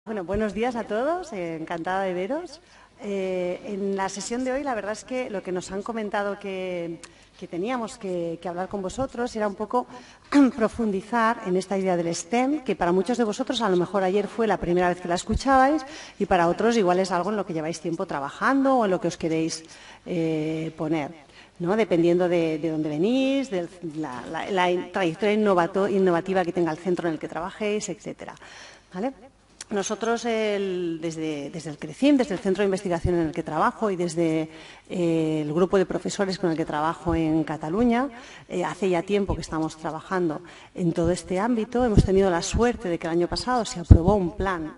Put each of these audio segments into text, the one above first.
Bueno, buenos días a todos, encantada de veros. En la sesión de hoy, la verdad es que lo que nos han comentado que teníamos que hablar con vosotros era un poco profundizar en esta idea del STEM, que para muchos de vosotros a lo mejor ayer fue la primera vez que la escuchabais y para otros igual es algo en lo que lleváis tiempo trabajando o en lo que os queréis poner, ¿no? Dependiendo de dónde venís, de la trayectoria innovativa que tenga el centro en el que trabajéis, etcétera, ¿vale? Nosotros, desde el CRECIM, desde el Centro de Investigación en el que trabajo y desde el grupo de profesores con el que trabajo en Cataluña, hace ya tiempo que estamos trabajando en todo este ámbito. Hemos tenido la suerte de que el año pasado se aprobó un plan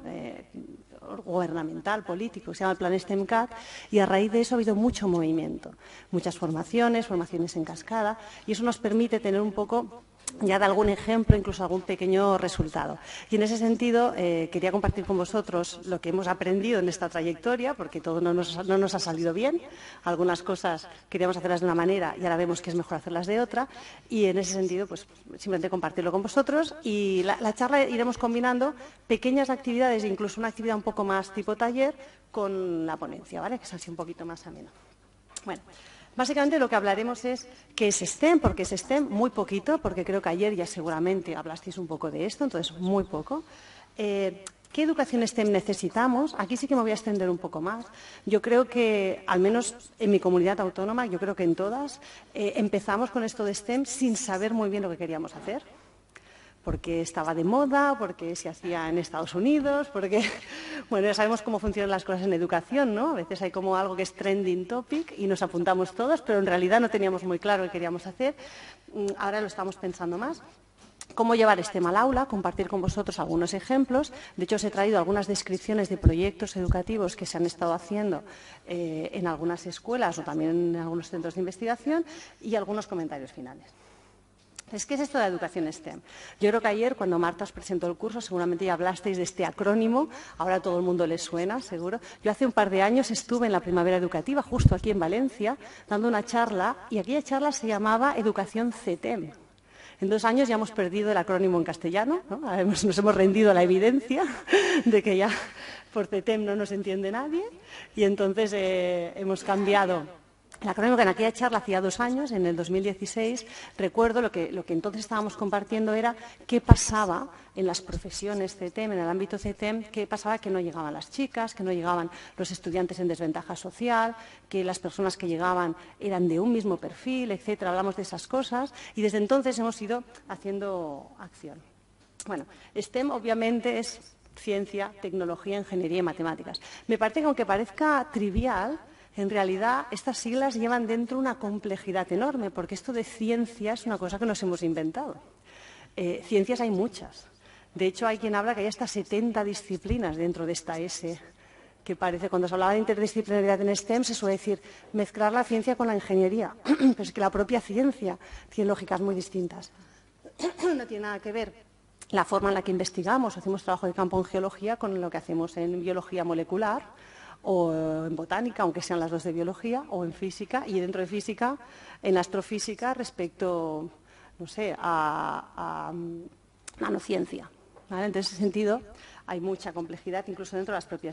gubernamental, político, que se llama el Plan STEMCAT, y a raíz de eso ha habido mucho movimiento, muchas formaciones en cascada, y eso nos permite tener un poco ya de algún ejemplo, incluso algún pequeño resultado. Y en ese sentido quería compartir con vosotros lo que hemos aprendido en esta trayectoria, porque todo no nos ha salido bien. Algunas cosas queríamos hacerlas de una manera y ahora vemos que es mejor hacerlas de otra. Y en ese sentido, pues simplemente compartirlo con vosotros. Y la charla iremos combinando pequeñas actividades, incluso una actividad un poco más tipo taller, con la ponencia, ¿vale? Que es así un poquito más ameno. Bueno. Básicamente lo que hablaremos es qué es STEM, porque es STEM, muy poquito, porque creo que ayer ya seguramente hablasteis un poco de esto, entonces muy poco. ¿Qué educación STEM necesitamos? Aquí sí que me voy a extender un poco más. Yo creo que, al menos en mi comunidad autónoma, yo creo que en todas, empezamos con esto de STEM sin saber muy bien lo que queríamos hacer, porque estaba de moda, porque se hacía en Estados Unidos, porque, bueno, ya sabemos cómo funcionan las cosas en educación, ¿no? A veces hay como algo que es trending topic y nos apuntamos todos, pero en realidad no teníamos muy claro qué queríamos hacer. Ahora lo estamos pensando más. Cómo llevar STEM al aula, compartir con vosotros algunos ejemplos. De hecho, os he traído algunas descripciones de proyectos educativos que se han estado haciendo en algunas escuelas o también en algunos centros de investigación y algunos comentarios finales. ¿Qué es esto de la educación STEM? Yo creo que ayer, cuando Marta os presentó el curso, seguramente ya hablasteis de este acrónimo, ahora a todo el mundo le suena, seguro. Yo hace un par de años estuve en la Primavera Educativa, justo aquí en Valencia, dando una charla, y aquella charla se llamaba Educación CETEM. En 2 años ya hemos perdido el acrónimo en castellano, ¿no? Nos hemos rendido a la evidencia de que ya por CETEM no nos entiende nadie, y entonces hemos cambiado. El acrónimo que en aquella charla hacía 2 años, en el 2016, recuerdo lo que entonces estábamos compartiendo era qué pasaba en las profesiones CETEM, en el ámbito CETEM, qué pasaba que no llegaban las chicas, que no llegaban los estudiantes en desventaja social, que las personas que llegaban eran de un mismo perfil, etcétera. Hablamos de esas cosas y desde entonces hemos ido haciendo acción. Bueno, STEM obviamente es ciencia, tecnología, ingeniería y matemáticas. Me parece que aunque parezca trivial, en realidad, estas siglas llevan dentro una complejidad enorme, porque esto de ciencia es una cosa que nos hemos inventado. Ciencias hay muchas. De hecho, hay quien habla que hay hasta 70 disciplinas dentro de esta S, que parece, cuando se hablaba de interdisciplinaridad en STEM, se suele decir mezclar la ciencia con la ingeniería, pero es que la propia ciencia tiene lógicas muy distintas. No tiene nada que ver la forma en la que investigamos, hacemos trabajo de campo en geología con lo que hacemos en biología molecular, o en botánica, aunque sean las dos de biología, o en física, y dentro de física, en astrofísica, respecto, no sé, a nanociencia, ¿vale? En ese sentido, hay mucha complejidad, incluso dentro de las propias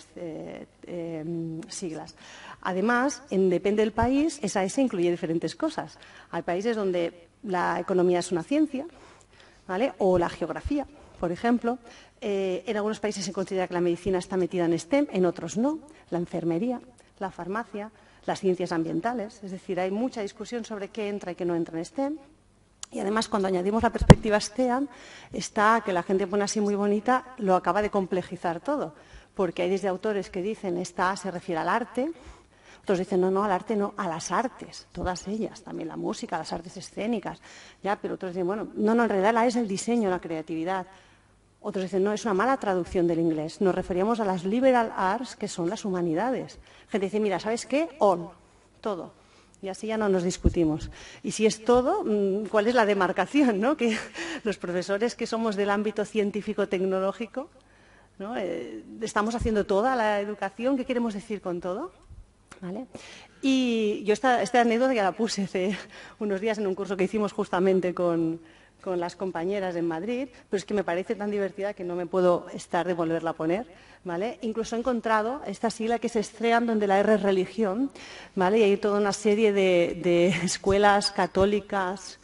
siglas. Además, depende del país, esa S incluye diferentes cosas. Hay países donde la economía es una ciencia, ¿vale? O la geografía, por ejemplo. En algunos países se considera que la medicina está metida en STEM, en otros no. La enfermería, la farmacia, las ciencias ambientales. Es decir, hay mucha discusión sobre qué entra y qué no entra en STEM. Y además, cuando añadimos la perspectiva STEAM, está, que la gente pone así muy bonita, lo acaba de complejizar todo. Porque hay desde autores que dicen esta A se refiere al arte, otros dicen no, al arte no, a las artes, todas ellas, también la música, las artes escénicas, ya, pero otros dicen, bueno, no, en realidad la A es el diseño, la creatividad. Otros dicen, no, es una mala traducción del inglés. Nos referíamos a las liberal arts, que son las humanidades. Gente dice, mira, ¿sabes qué? All, todo. Y así ya no nos discutimos. Y si es todo, ¿cuál es la demarcación, ¿no? Que los profesores que somos del ámbito científico-tecnológico, ¿no? Estamos haciendo toda la educación. ¿Qué queremos decir con todo? ¿Vale? Y yo esta anécdota ya la puse hace unos días en un curso que hicimos justamente con con las compañeras en Madrid, pero es que me parece tan divertida que no me puedo estar de volverla a poner, ¿vale? Incluso he encontrado esta sigla que es STREAM, donde la R es religión, ¿vale? Y hay toda una serie de escuelas católicas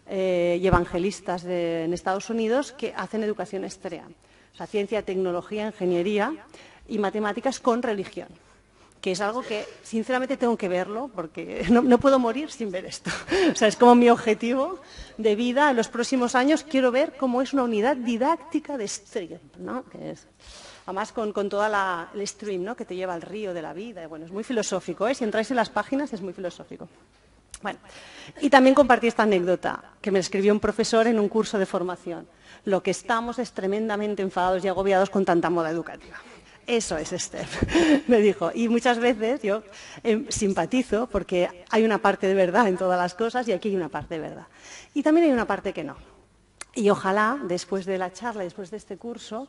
y evangelistas en Estados Unidos que hacen educación STREAM, o sea, ciencia, tecnología, ingeniería y matemáticas con religión, que es algo que, sinceramente, tengo que verlo, porque no puedo morir sin ver esto. O sea, es como mi objetivo de vida en los próximos años. Quiero ver cómo es una unidad didáctica de STREAM, ¿no? Que es, además, con toda el stream, ¿no? Que te lleva al río de la vida. Y, bueno, es muy filosófico, ¿eh? Si entráis en las páginas, es muy filosófico. Bueno, y también compartí esta anécdota que me escribió un profesor en un curso de formación. Lo que estamos es tremendamente enfadados y agobiados con tanta moda educativa. Eso es STEM, me dijo. Y muchas veces yo simpatizo porque hay una parte de verdad en todas las cosas y aquí hay una parte de verdad. Y también hay una parte que no. Y ojalá, después de la charla, después de este curso,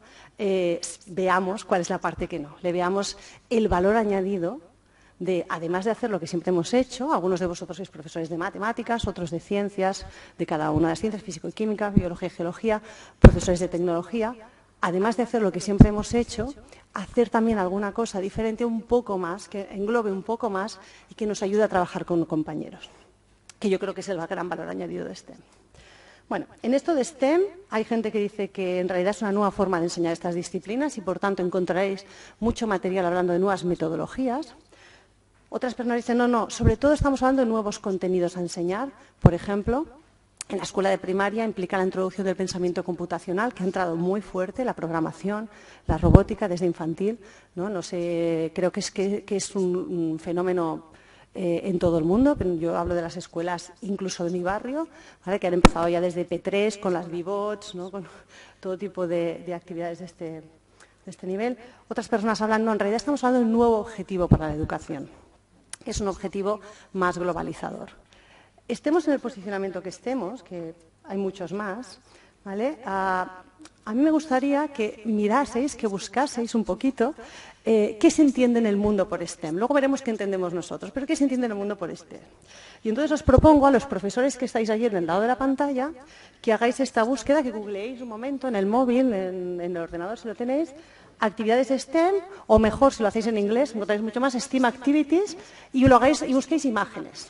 veamos cuál es la parte que no. Le veamos el valor añadido de, además de hacer lo que siempre hemos hecho, algunos de vosotros sois profesores de matemáticas, otros de ciencias, de cada una de las ciencias, físico y química, biología y geología, profesores de tecnología. Además de hacer lo que siempre hemos hecho, hacer también alguna cosa diferente un poco más, que englobe un poco más y que nos ayude a trabajar con compañeros, que yo creo que es el gran valor añadido de STEM. Bueno, en esto de STEM hay gente que dice que en realidad es una nueva forma de enseñar estas disciplinas y, por tanto, encontraréis mucho material hablando de nuevas metodologías. Otras personas dicen, no, sobre todo estamos hablando de nuevos contenidos a enseñar. Por ejemplo, en la escuela de primaria implica la introducción del pensamiento computacional, que ha entrado muy fuerte, la programación, la robótica desde infantil. No sé, creo que es un fenómeno en todo el mundo, pero yo hablo de las escuelas incluso de mi barrio, ¿vale? Que han empezado ya desde P3 con las B-Bots, ¿no? Con todo tipo de actividades de este nivel. Otras personas hablan, no, en realidad estamos hablando de un nuevo objetivo para la educación. Es un objetivo más globalizador. Estemos en el posicionamiento que estemos, que hay muchos más, ¿vale? A mí me gustaría que miraseis, que buscaseis un poquito qué se entiende en el mundo por STEM. Luego veremos qué entendemos nosotros, pero qué se entiende en el mundo por STEM. Y entonces os propongo a los profesores que estáis allí en el lado de la pantalla que hagáis esta búsqueda, que googleéis un momento en el móvil, en el ordenador si lo tenéis, actividades STEM, o mejor, si lo hacéis en inglés, encontráis mucho más, STEAM Activities, y lo hagáis y busquéis imágenes.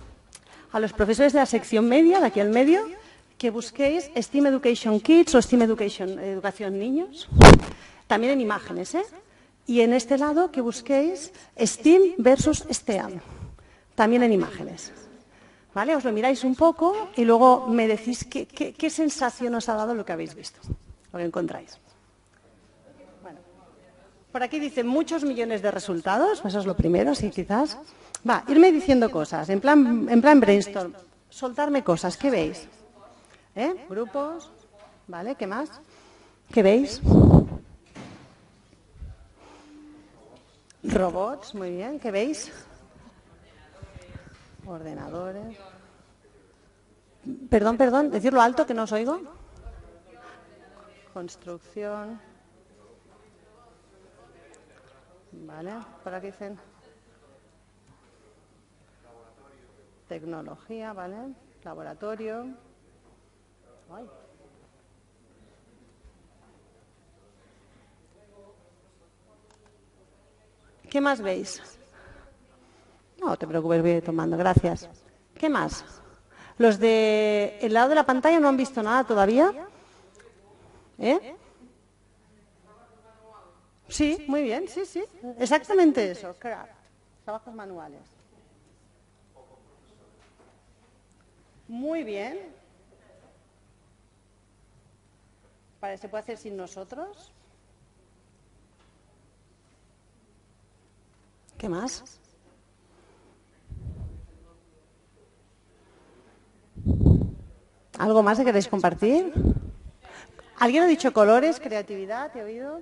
A los profesores de la sección media, de aquí al medio, que busquéis STEAM Education Kids o STEAM Educación Niños, también en imágenes, ¿eh? Y en este lado que busquéis STEAM versus STEAM, también en imágenes. ¿Vale? Os lo miráis un poco y luego me decís qué sensación os ha dado lo que habéis visto, lo que encontráis. Bueno, por aquí dice muchos millones de resultados, eso es lo primero, sí, quizás. Va, irme diciendo cosas, en plan brainstorm, soltarme cosas, ¿qué veis? Grupos, ¿vale? ¿Qué más? ¿Qué veis? Robots, muy bien, ¿qué veis? Ordenadores. Perdón, decirlo alto que no os oigo. Construcción. Vale, por aquí dicen. Tecnología, ¿vale? Laboratorio. Ay. ¿Qué más veis? No te preocupes, voy tomando, gracias. ¿Qué más? Los de el lado de la pantalla no han visto nada todavía. Sí, muy bien, sí. Exactamente eso, craft, trabajos manuales. Muy bien. Vale, ¿se puede hacer sin nosotros? ¿Qué más? ¿Algo más que queréis compartir? ¿Alguien ha dicho colores, creatividad? ¿Te he oído?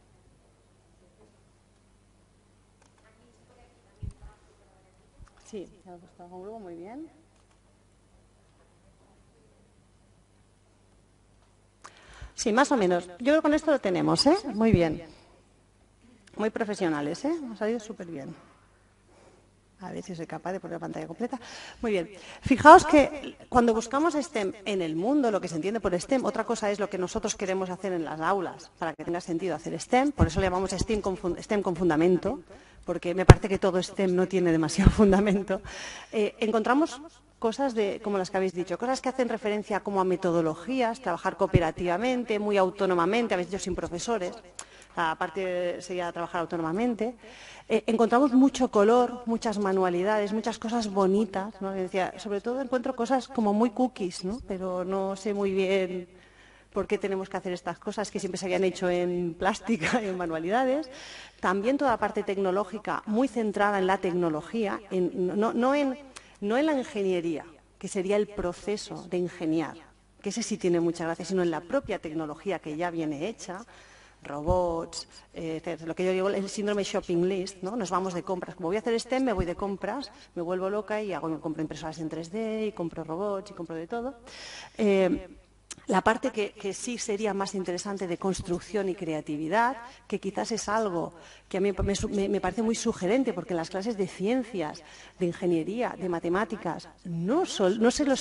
Sí, un grupo muy bien. Sí, más o menos. Yo creo que con esto lo tenemos, ¿eh? Muy bien. Muy profesionales, ¿eh? Nos ha ido súper bien. A ver si soy capaz de poner la pantalla completa. Muy bien. Fijaos que cuando buscamos STEM en el mundo, lo que se entiende por STEM, otra cosa es lo que nosotros queremos hacer en las aulas para que tenga sentido hacer STEM. Por eso le llamamos STEM con fundamento, porque me parece que todo STEM no tiene demasiado fundamento. Encontramos cosas como las que habéis dicho, cosas que hacen referencia como a metodologías, trabajar cooperativamente, muy autónomamente, habéis dicho sin profesores. Aparte sería trabajar autónomamente. Encontramos mucho color, muchas manualidades, muchas cosas bonitas, ¿no? Decía, sobre todo encuentro cosas como muy cookies, ¿no? Pero no sé muy bien por qué tenemos que hacer estas cosas que siempre se habían hecho en plástica y en manualidades. También toda la parte tecnológica muy centrada en la tecnología, no en la ingeniería, que sería el proceso de ingeniar, que ese sí tiene mucha gracia, sino en la propia tecnología que ya viene hecha, robots, lo que yo digo, el síndrome shopping list, ¿no? Nos vamos de compras. Como voy a hacer STEM, me voy de compras, me vuelvo loca y compro impresoras en 3D, y compro robots, y compro de todo. La parte que sí sería más interesante de construcción y creatividad, que quizás es algo que a mí me parece muy sugerente, porque en las clases de ciencias, de ingeniería, de matemáticas, no se nos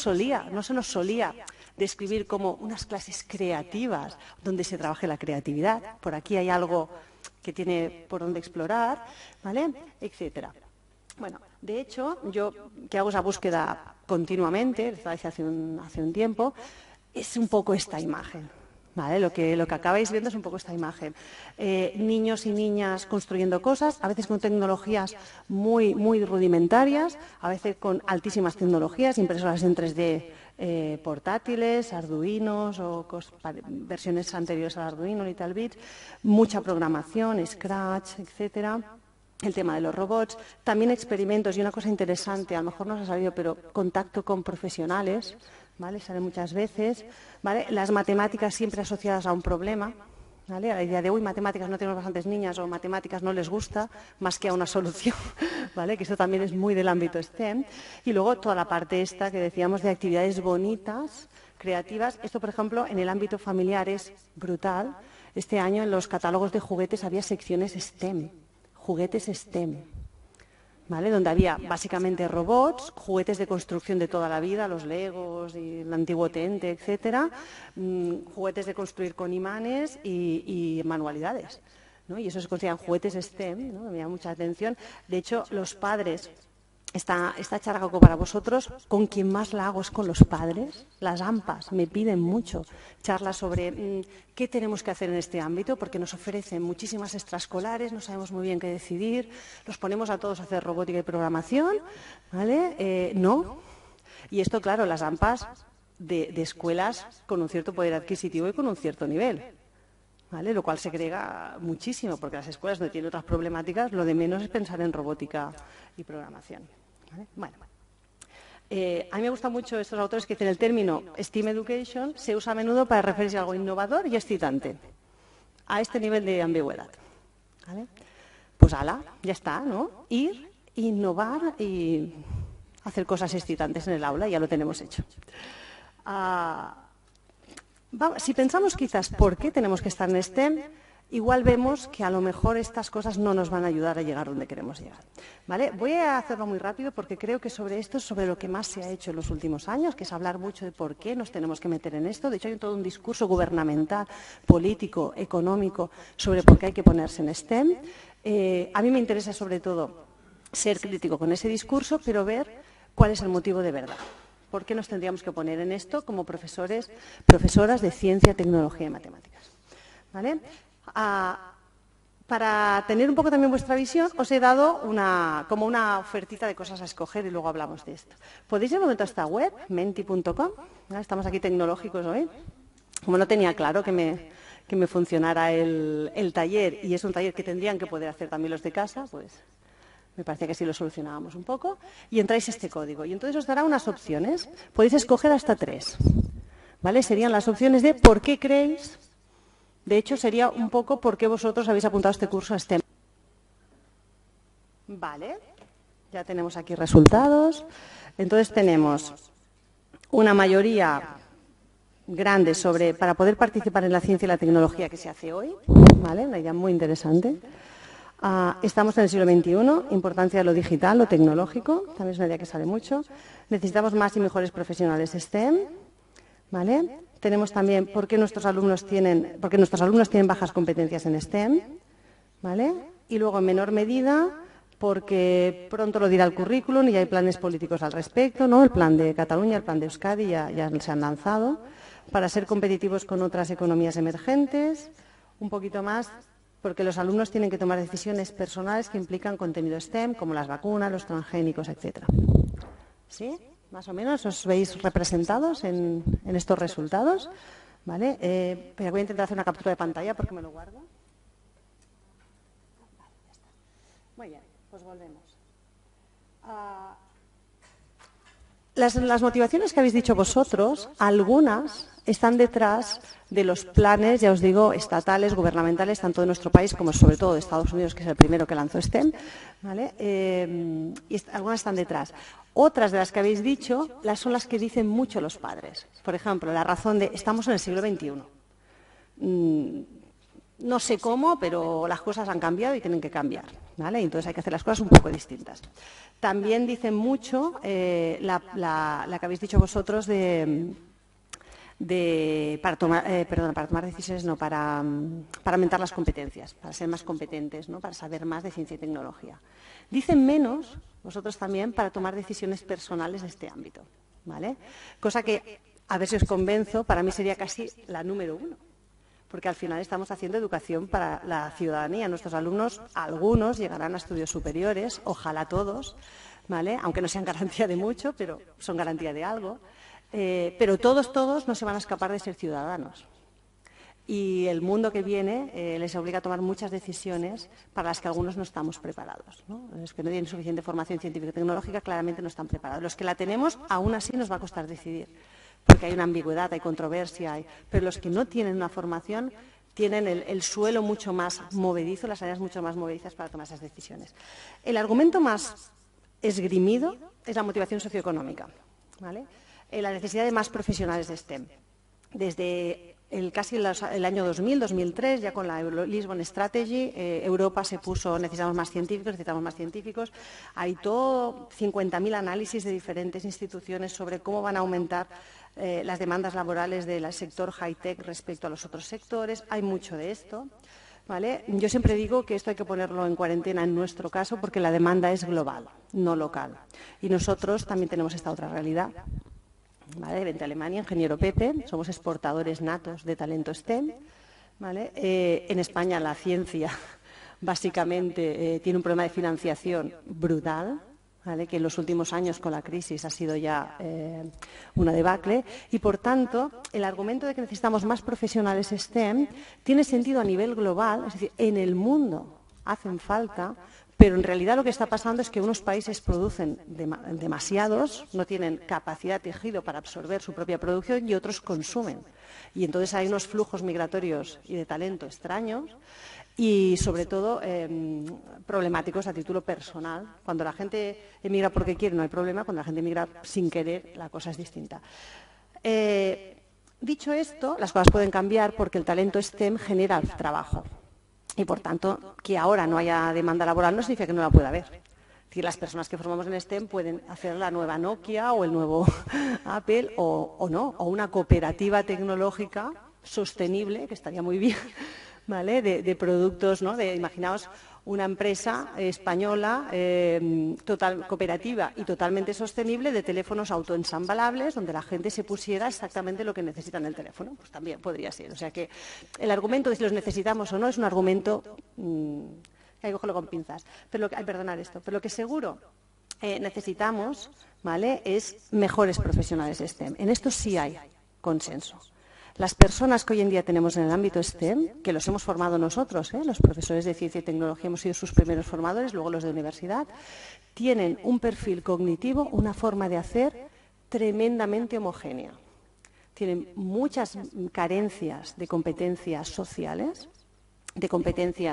solía describir como unas clases creativas donde se trabaje la creatividad. Por aquí hay algo que tiene por donde explorar, ¿vale? Etcétera. Bueno, de hecho, yo que hago esa búsqueda continuamente, hace un tiempo, es un poco esta imagen, ¿vale? Lo que acabáis viendo es un poco esta imagen. Niños y niñas construyendo cosas, a veces con tecnologías muy, muy rudimentarias, a veces con altísimas tecnologías, impresoras en 3D portátiles, Arduinos o versiones anteriores al Arduino, Little Bit, mucha programación, Scratch, etcétera. El tema de los robots, también experimentos y una cosa interesante, a lo mejor no os ha salido, pero contacto con profesionales, ¿vale? Sale muchas veces, ¿vale? Las matemáticas siempre asociadas a un problema, ¿vale? A la idea de, matemáticas no tenemos bastantes niñas o matemáticas no les gusta, más que a una solución, ¿vale? Que eso también es muy del ámbito STEM. Y luego toda la parte esta que decíamos de actividades bonitas, creativas. Esto, por ejemplo, en el ámbito familiar es brutal. Este año en los catálogos de juguetes había secciones STEM, juguetes STEM, ¿vale? Donde había básicamente robots, juguetes de construcción de toda la vida, los Legos y el antiguo Tente, etcétera, juguetes de construir con imanes y manualidades, ¿no? Y eso se consideran juguetes STEM, ¿no? Me llama mucha atención. De hecho, los padres, esta charla para vosotros, con quien más la hago es con los padres. Las AMPAs me piden mucho charlas sobre qué tenemos que hacer en este ámbito, porque nos ofrecen muchísimas extraescolares, no sabemos muy bien qué decidir, los ponemos a todos a hacer robótica y programación, ¿vale? No. Y esto, claro, las AMPAs de escuelas con un cierto poder adquisitivo y con un cierto nivel, ¿vale? Lo cual segrega muchísimo, porque las escuelas no tienen otras problemáticas, lo de menos es pensar en robótica y programación. ¿Vale? Bueno, a mí me gustan mucho estos autores que dicen el término STEAM Education se usa a menudo para referirse a algo innovador y excitante, a este nivel de ambigüedad, ¿vale? Pues ala, ya está, ¿no? Ir, innovar y hacer cosas excitantes en el aula, ya lo tenemos hecho. Si pensamos quizás por qué tenemos que estar en STEM, igual vemos que a lo mejor estas cosas no nos van a ayudar a llegar donde queremos llegar, ¿vale? Voy a hacerlo muy rápido porque creo que sobre esto es sobre lo que más se ha hecho en los últimos años, que es hablar mucho de por qué nos tenemos que meter en esto. De hecho, hay todo un discurso gubernamental, político, económico, sobre por qué hay que ponerse en STEM. A mí me interesa sobre todo ser crítico con ese discurso, pero ver cuál es el motivo de verdad. ¿Por qué nos tendríamos que poner en esto como profesoras de ciencia, tecnología y matemáticas? ¿Vale? Para tener un poco también vuestra visión, os he dado como una ofertita de cosas a escoger y luego hablamos de esto. Podéis ir un momento a esta web, menti.com, estamos aquí tecnológicos hoy. Como no tenía claro que me funcionara el taller, y es un taller que tendrían que poder hacer también los de casa, pues me parecía que así lo solucionábamos un poco, y entráis este código. Y entonces os dará unas opciones. Podéis escoger hasta 3, ¿vale? Serían las opciones de por qué creéis. De hecho, sería un poco por qué vosotros habéis apuntado este curso a STEM. Vale, ya tenemos aquí resultados. Entonces tenemos una mayoría grande para poder participar en la ciencia y la tecnología que se hace hoy, ¿vale? Una idea muy interesante. Estamos en el siglo XXI, importancia de lo digital, lo tecnológico, también es una idea que sale mucho. Necesitamos más y mejores profesionales STEM, ¿vale? Tenemos también por qué nuestros alumnos tienen bajas competencias en STEM, ¿vale? Y luego, en menor medida, porque pronto lo dirá el currículum y hay planes políticos al respecto, ¿no? El plan de Cataluña, el plan de Euskadi ya se han lanzado, para ser competitivos con otras economías emergentes, un poquito más, porque los alumnos tienen que tomar decisiones personales que implican contenido STEM, como las vacunas, los transgénicos, etcétera. ¿Sí? Más o menos os veis representados en estos resultados, ¿vale? Pero voy a intentar hacer una captura de pantalla porque me lo guardo. Muy bien, pues volvemos. Las motivaciones que habéis dicho vosotros, algunas están detrás de los planes, ya os digo, estatales, gubernamentales, tanto de nuestro país como sobre todo de Estados Unidos, que es el primero que lanzó STEM, ¿vale? Y algunas están detrás. Otras de las que habéis dicho son las que dicen mucho los padres. Por ejemplo, la razón de estamos en el siglo XXI. No sé cómo, pero las cosas han cambiado y tienen que cambiar, ¿vale? Entonces hay que hacer las cosas un poco distintas. También dicen mucho la que habéis dicho vosotros para tomar decisiones, no, para aumentar las competencias, para ser más competentes, ¿no? Para saber más de ciencia y tecnología. Dicen menos, vosotros también, para tomar decisiones personales de este ámbito, ¿vale? Cosa que, a ver si os convenzo, para mí sería casi la número uno. Porque al final estamos haciendo educación para la ciudadanía. Nuestros alumnos, algunos, llegarán a estudios superiores, ojalá todos, ¿vale? Aunque no sean garantía de mucho, pero son garantía de algo. Pero todos no se van a escapar de ser ciudadanos. Y el mundo que viene les obliga a tomar muchas decisiones para las que algunos no estamos preparados, ¿no? Los que no tienen suficiente formación científica y tecnológica claramente no están preparados. Los que la tenemos, aún así nos va a costar decidir, porque hay una ambigüedad, hay controversia, pero los que no tienen una formación tienen el suelo mucho más movedizo, las áreas mucho más movedizas para tomar esas decisiones. El argumento más esgrimido es la motivación socioeconómica, ¿vale? La necesidad de más profesionales de STEM. Desde casi el año 2000, 2003, ya con la Lisbon Strategy, Europa se puso, necesitamos más científicos. Hay todo 50.000 análisis de diferentes instituciones sobre cómo van a aumentar las demandas laborales del sector high-tech respecto a los otros sectores. Hay mucho de esto, ¿vale? Yo siempre digo que esto hay que ponerlo en cuarentena en nuestro caso porque la demanda es global, no local. Y nosotros también tenemos esta otra realidad. ¿Vale? Vente a Alemania, ingeniero Pepe, somos exportadores natos de talento STEM, ¿vale? En España la ciencia básicamente tiene un problema de financiación brutal, ¿vale? Que en los últimos años con la crisis ha sido ya una debacle y, por tanto, el argumento de que necesitamos más profesionales STEM tiene sentido a nivel global, es decir, en el mundo hacen falta. Pero en realidad lo que está pasando es que unos países producen demasiados, no tienen capacidad de tejido para absorber su propia producción y otros consumen. Y entonces hay unos flujos migratorios y de talento extraños y, sobre todo, problemáticos a título personal. Cuando la gente emigra porque quiere no hay problema, cuando la gente emigra sin querer la cosa es distinta. Dicho esto, las cosas pueden cambiar porque el talento STEM genera trabajo. Y, por tanto, que ahora no haya demanda laboral no significa que no la pueda haber. Es decir, las personas que formamos en STEM pueden hacer la nueva Nokia o el nuevo Apple o no, o una cooperativa tecnológica sostenible, que estaría muy bien, ¿vale? De productos, ¿no? Imaginaos una empresa española cooperativa y totalmente sostenible de teléfonos autoensamblables donde la gente se pusiera exactamente lo que necesita en el teléfono. Pues también podría ser. O sea que el argumento de si los necesitamos o no es un argumento hay que cogerlo con pinzas. Pero lo que seguro necesitamos, ¿vale? Es mejores profesionales STEM. En esto sí hay consenso. Las personas que hoy en día tenemos en el ámbito STEM, que los hemos formado nosotros, los profesores de ciencia y tecnología hemos sido sus primeros formadores, luego los de universidad, tienen un perfil cognitivo, una forma de hacer tremendamente homogénea. Tienen muchas carencias de competencias sociales, de competencias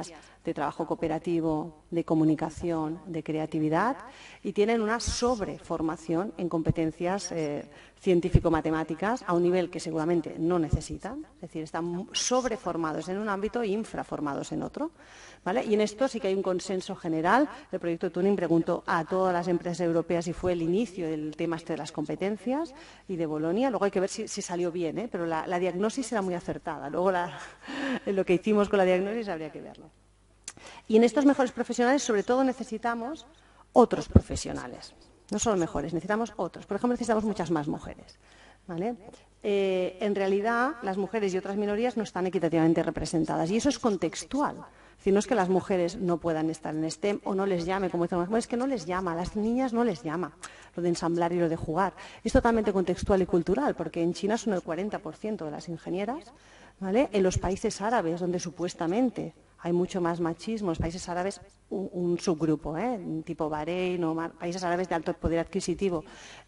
de trabajo cooperativo, de comunicación, de creatividad, y tienen una sobreformación en competencias científico-matemáticas a un nivel que seguramente no necesitan, es decir, están sobreformados en un ámbito e infraformados en otro, ¿vale? Y en esto sí que hay un consenso general. El proyecto Turing preguntó a todas las empresas europeas si fue el inicio del tema de las competencias y de Bolonia. Luego hay que ver si salió bien, ¿eh? Pero la diagnosis era muy acertada. Luego lo que hicimos con la diagnosis habría que verlo. Y en estos mejores profesionales, sobre todo, necesitamos otros profesionales. No solo mejores, necesitamos otros. Por ejemplo, necesitamos muchas más mujeres, ¿vale? En realidad, las mujeres y otras minorías no están equitativamente representadas. Y eso es contextual. Es decir, no es que las mujeres no puedan estar en STEM o no les llame, como dicen las mujeres, es que no les llama, a las niñas no les llama lo de ensamblar y lo de jugar. Es totalmente contextual y cultural, porque en China son el 40% de las ingenieras, ¿vale? En los países árabes, donde supuestamente hay mucho más machismo, los países árabes, un subgrupo, tipo Bahrein o países árabes de alto poder adquisitivo.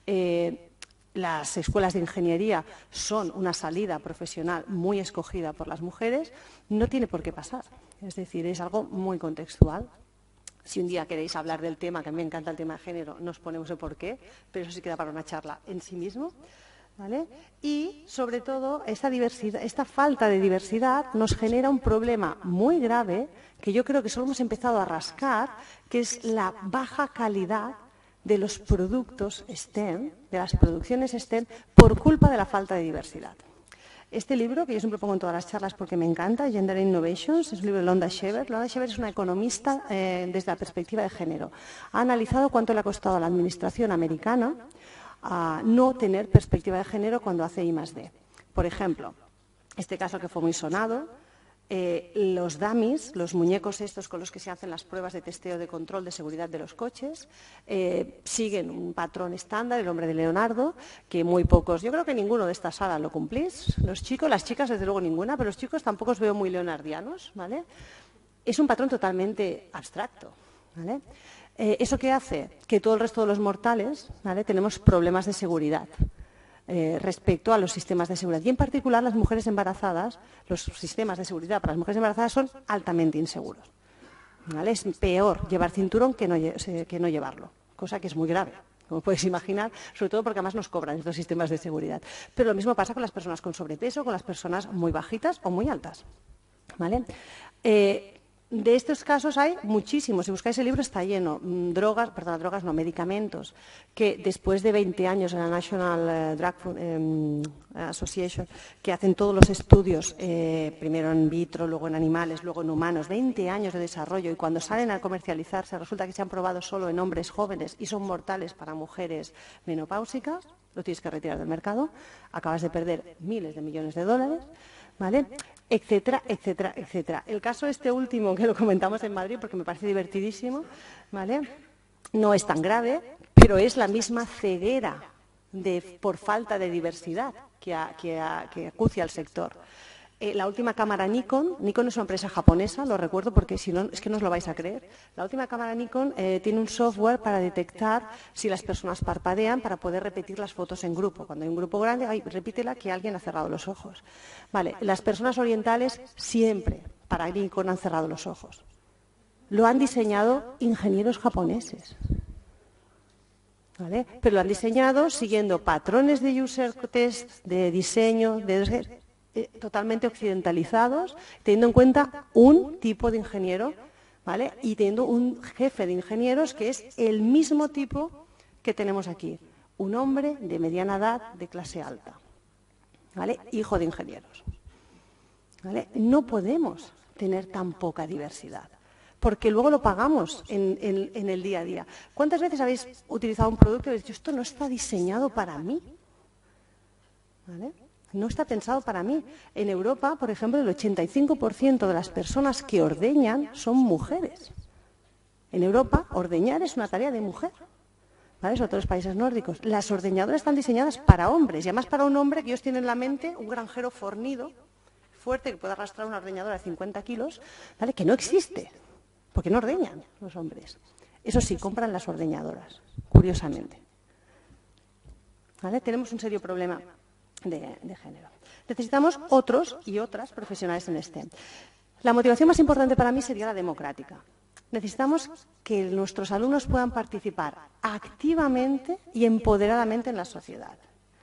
Las escuelas de ingeniería son una salida profesional muy escogida por las mujeres, no tiene por qué pasar. Es decir, es algo muy contextual. Si un día queréis hablar del tema, que a mí me encanta el tema de género, nos ponemos el porqué, pero eso sí queda para una charla en sí mismo, ¿vale? Y, sobre todo, esta falta de diversidad nos genera un problema muy grave que yo creo que solo hemos empezado a rascar, que es la baja calidad de los productos STEM, de las producciones STEM, por culpa de la falta de diversidad. Este libro, que yo siempre pongo en todas las charlas porque me encanta, Gender Innovations, es un libro de Londa Shever. Londa Shever es una economista desde la perspectiva de género. Ha analizado cuánto le ha costado a la administración americana no tener perspectiva de género cuando hace I+D. Por ejemplo, este caso que fue muy sonado, los dummies, los muñecos estos con los que se hacen las pruebas de testeo de control de seguridad de los coches, siguen un patrón estándar, el hombre de Leonardo, que muy pocos, yo creo que ninguno de esta sala lo cumplís, los chicos, las chicas desde luego ninguna, pero los chicos tampoco os veo muy leonardianos, ¿vale? Es un patrón totalmente abstracto, ¿vale? ¿Eso qué hace? Que todo el resto de los mortales, ¿vale?, tenemos problemas de seguridad respecto a los sistemas de seguridad. Y en particular las mujeres embarazadas, los sistemas de seguridad para las mujeres embarazadas son altamente inseguros, ¿vale? Es peor llevar cinturón que no llevarlo, cosa que es muy grave, como podéis imaginar, sobre todo porque además nos cobran estos sistemas de seguridad. Pero lo mismo pasa con las personas con sobrepeso, con las personas muy bajitas o muy altas, ¿vale? De estos casos hay muchísimos. Si buscáis el libro está lleno. Medicamentos que después de 20 años en la National Drug Association, que hacen todos los estudios, primero in vitro, luego en animales, luego en humanos, 20 años de desarrollo, y cuando salen a comercializarse resulta que se han probado solo en hombres jóvenes y son mortales para mujeres menopáusicas, lo tienes que retirar del mercado, acabas de perder miles de millones de dólares, ¿vale?, etcétera, etcétera, etcétera. El caso este último, que lo comentamos en Madrid porque me parece divertidísimo, ¿vale?, no es tan grave, pero es la misma ceguera por falta de diversidad que acucia al sector. La última cámara Nikon es una empresa japonesa, lo recuerdo porque si no, es que no os lo vais a creer. La última cámara Nikon tiene un software para detectar si las personas parpadean para poder repetir las fotos en grupo. Cuando hay un grupo grande, repítela que alguien ha cerrado los ojos. Vale, las personas orientales siempre para Nikon han cerrado los ojos. Lo han diseñado ingenieros japoneses, ¿vale? Pero lo han diseñado siguiendo patrones de user test, de diseño, totalmente occidentalizados, teniendo en cuenta un tipo de ingeniero, ¿vale?, y teniendo un jefe de ingenieros que es el mismo tipo que tenemos aquí, un hombre de mediana edad, de clase alta, ¿vale?, hijo de ingenieros, ¿vale? No podemos tener tan poca diversidad, porque luego lo pagamos en el día a día. ¿Cuántas veces habéis utilizado un producto y habéis dicho, esto no está diseñado para mí? ¿Vale? No está pensado para mí. En Europa, por ejemplo, el 85% de las personas que ordeñan son mujeres. En Europa, ordeñar es una tarea de mujer, ¿vale?, sobre todo en los países nórdicos. Las ordeñadoras están diseñadas para hombres, y además para un hombre que ellos tienen en la mente un granjero fornido, fuerte, que puede arrastrar una ordeñadora de 50 kilos, ¿vale?, que no existe, porque no ordeñan los hombres. Eso sí, compran las ordeñadoras, curiosamente, ¿vale? Tenemos un serio problema de género. Necesitamos otros y otras profesionales en STEM. La motivación más importante para mí sería la democrática. Necesitamos que nuestros alumnos puedan participar activamente y empoderadamente en la sociedad.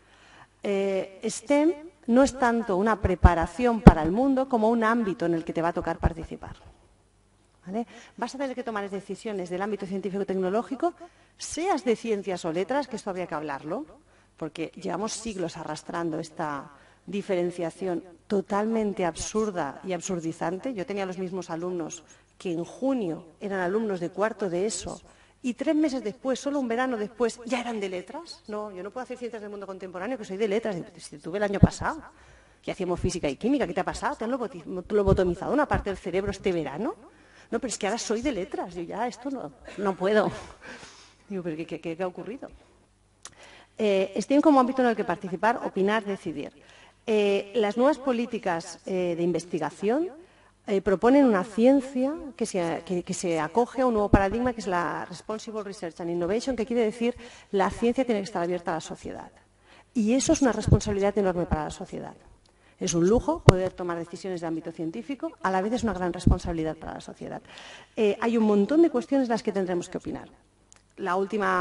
STEM no es tanto una preparación para el mundo como un ámbito en el que te va a tocar participar. ¿Vale? Vas a tener que tomar decisiones del ámbito científico-tecnológico, seas de ciencias o letras, que esto habría que hablarlo, porque llevamos siglos arrastrando esta diferenciación totalmente absurda y absurdizante. Yo tenía los mismos alumnos que en junio eran alumnos de cuarto de ESO y 3 meses después, solo un verano después, ya eran de letras. No, yo no puedo hacer ciencias del mundo contemporáneo, que soy de letras, si tuve el año pasado, que hacíamos física y química. ¿Qué te ha pasado? ¿Te han lobotomizado una parte del cerebro este verano? No, pero es que ahora soy de letras, yo ya esto no puedo. Digo, ¿pero qué ha ocurrido? STEM como ámbito en el que participar, opinar, decidir. Las nuevas políticas de investigación proponen una ciencia que se acoge a un nuevo paradigma, que es la Responsible Research and Innovation, que quiere decir la ciencia tiene que estar abierta a la sociedad. Y eso es una responsabilidad enorme para la sociedad. Es un lujo poder tomar decisiones de ámbito científico, a la vez es una gran responsabilidad para la sociedad. Hay un montón de cuestiones en las que tendremos que opinar. Lo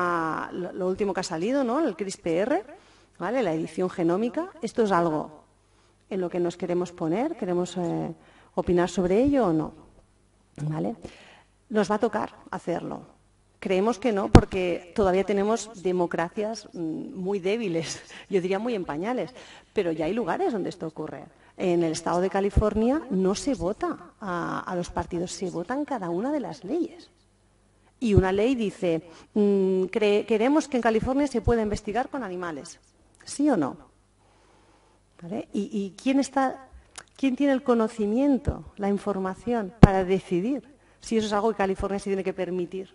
último que ha salido, ¿no? El CRISPR, ¿vale? La edición genómica. Esto es algo en lo que nos queremos poner, queremos opinar sobre ello o no. ¿Vale? Nos va a tocar hacerlo. Creemos que no, porque todavía tenemos democracias muy débiles, yo diría muy en pañales, pero ya hay lugares donde esto ocurre. En el estado de California no se vota a los partidos, se votan cada una de las leyes. Y una ley dice, queremos que en California se pueda investigar con animales, ¿sí o no? ¿Vale? ¿Y quién tiene el conocimiento, la información para decidir si eso es algo que California se tiene que permitir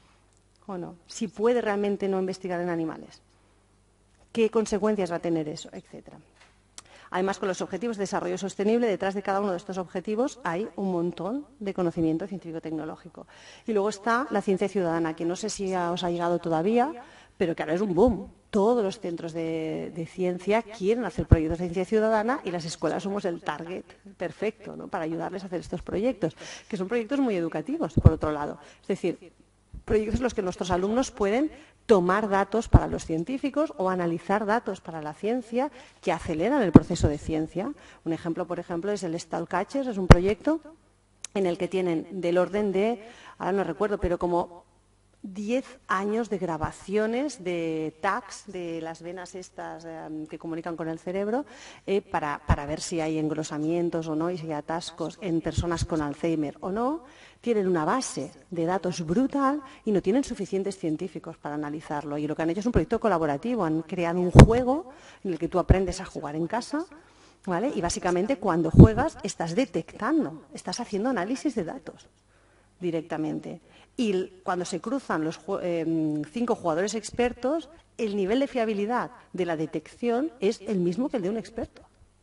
o no? Si puede realmente no investigar en animales. ¿Qué consecuencias va a tener eso? Etcétera. Además, con los objetivos de desarrollo sostenible, detrás de cada uno de estos objetivos hay un montón de conocimiento científico-tecnológico. Y luego está la ciencia ciudadana, que no sé si os ha llegado todavía, pero que ahora es un boom. Todos los centros de ciencia quieren hacer proyectos de ciencia ciudadana y las escuelas somos el target perfecto, ¿no?, para ayudarles a hacer estos proyectos, que son proyectos muy educativos, por otro lado. Es decir, proyectos en los que nuestros alumnos pueden tomar datos para los científicos o analizar datos para la ciencia que aceleran el proceso de ciencia. Un ejemplo, por ejemplo, es el Stalkatcher, es un proyecto en el que tienen del orden de, ahora no recuerdo, pero como 10 años de grabaciones de tags de las venas estas que comunican con el cerebro para ver si hay engrosamientos o no y si hay atascos en personas con Alzheimer o no. Tienen una base de datos brutal y no tienen suficientes científicos para analizarlo. Y lo que han hecho es un proyecto colaborativo. Han creado un juego en el que tú aprendes a jugar en casa, ¿vale? Y básicamente cuando juegas estás detectando, estás haciendo análisis de datos directamente. Y cuando se cruzan los 5 jugadores expertos, el nivel de fiabilidad de la detección es el mismo que el de un experto.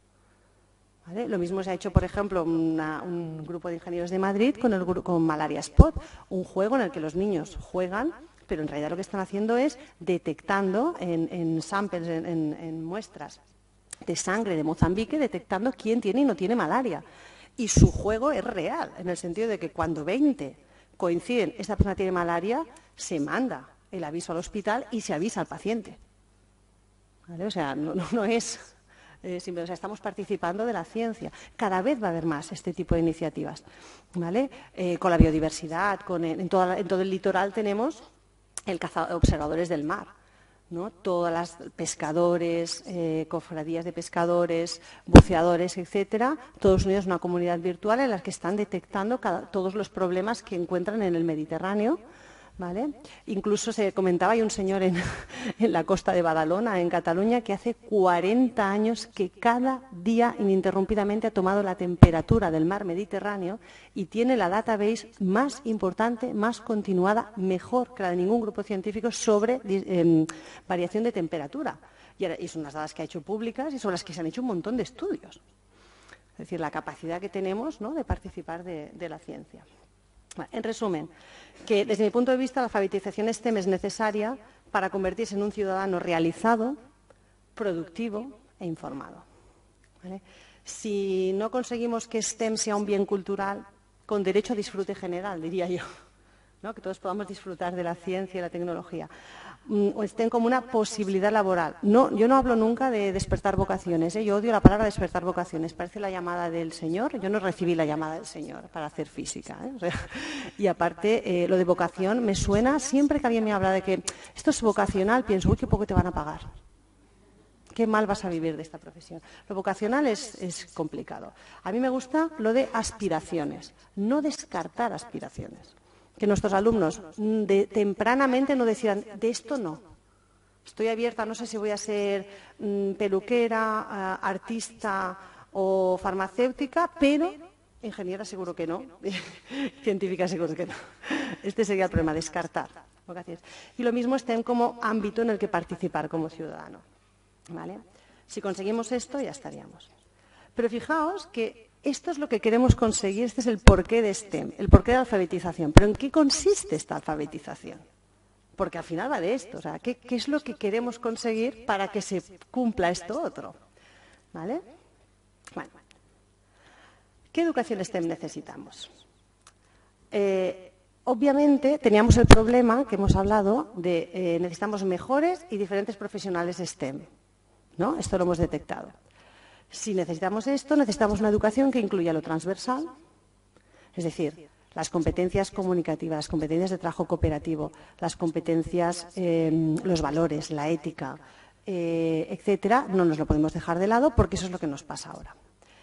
¿Vale? Lo mismo se ha hecho, por ejemplo, un grupo de ingenieros de Madrid con Malaria Spot, un juego en el que los niños juegan, pero en realidad lo que están haciendo es detectando en samples, en muestras de sangre de Mozambique, detectando quién tiene y no tiene malaria. Y su juego es real, en el sentido de que cuando 20 coinciden, esta persona tiene malaria, se manda el aviso al hospital y se avisa al paciente. ¿Vale? O sea, no es simplemente, o sea, estamos participando de la ciencia. Cada vez va a haber más este tipo de iniciativas. ¿Vale? Con la biodiversidad, en todo el litoral tenemos observadores del mar, ¿no? Todas las pescadores, cofradías de pescadores, buceadores, etcétera, todos unidos en una comunidad virtual en la que están detectando todos los problemas que encuentran en el Mediterráneo, ¿vale? Incluso se comentaba, hay un señor en la costa de Badalona, en Cataluña, que hace 40 años que cada día ininterrumpidamente ha tomado la temperatura del mar Mediterráneo y tiene la database más importante, más continuada, mejor que la de ningún grupo científico sobre variación de temperatura. Y son las dadas que ha hecho públicas y sobre las que se han hecho un montón de estudios. Es decir, la capacidad que tenemos, ¿no?, de participar de la ciencia. En resumen, que desde mi punto de vista la alfabetización STEM es necesaria para convertirse en un ciudadano realizado, productivo e informado. ¿Vale? Si no conseguimos que STEM sea un bien cultural, con derecho a disfrute general, diría yo, ¿no? Que todos podamos disfrutar de la ciencia y la tecnología, o STEM como una posibilidad laboral. No, yo no hablo nunca de despertar vocaciones, ¿eh? Yo odio la palabra despertar vocaciones, parece la llamada del Señor. Yo no recibí la llamada del Señor para hacer física, ¿eh? O sea, y aparte, lo de vocación me suena, siempre que alguien me habla de que esto es vocacional, pienso, uy, qué poco te van a pagar. Qué mal vas a vivir de esta profesión. Lo vocacional es complicado. A mí me gusta lo de aspiraciones, no descartar aspiraciones. Que nuestros alumnos tempranamente no decidan, de esto no. Estoy abierta, no sé si voy a ser peluquera, artista o farmacéutica, pero ingeniera seguro que no, científica seguro que no. Este sería el problema, descartar vocaciones. Y lo mismo STEM como ámbito en el que participar como ciudadano. ¿Vale? Si conseguimos esto, ya estaríamos. Pero fijaos que esto es lo que queremos conseguir, este es el porqué de STEM, el porqué de la alfabetización. ¿Pero en qué consiste esta alfabetización? Porque al final va de esto, o sea, ¿qué es lo que queremos conseguir para que se cumpla esto otro? ¿Vale? Bueno, ¿qué educación STEM necesitamos? Obviamente teníamos el problema que hemos hablado de necesitamos mejores y diferentes profesionales STEM, ¿no? Esto lo hemos detectado. Si necesitamos esto, necesitamos una educación que incluya lo transversal, es decir, las competencias comunicativas, las competencias de trabajo cooperativo, las competencias, los valores, la ética, etcétera, no nos lo podemos dejar de lado porque eso es lo que nos pasa ahora.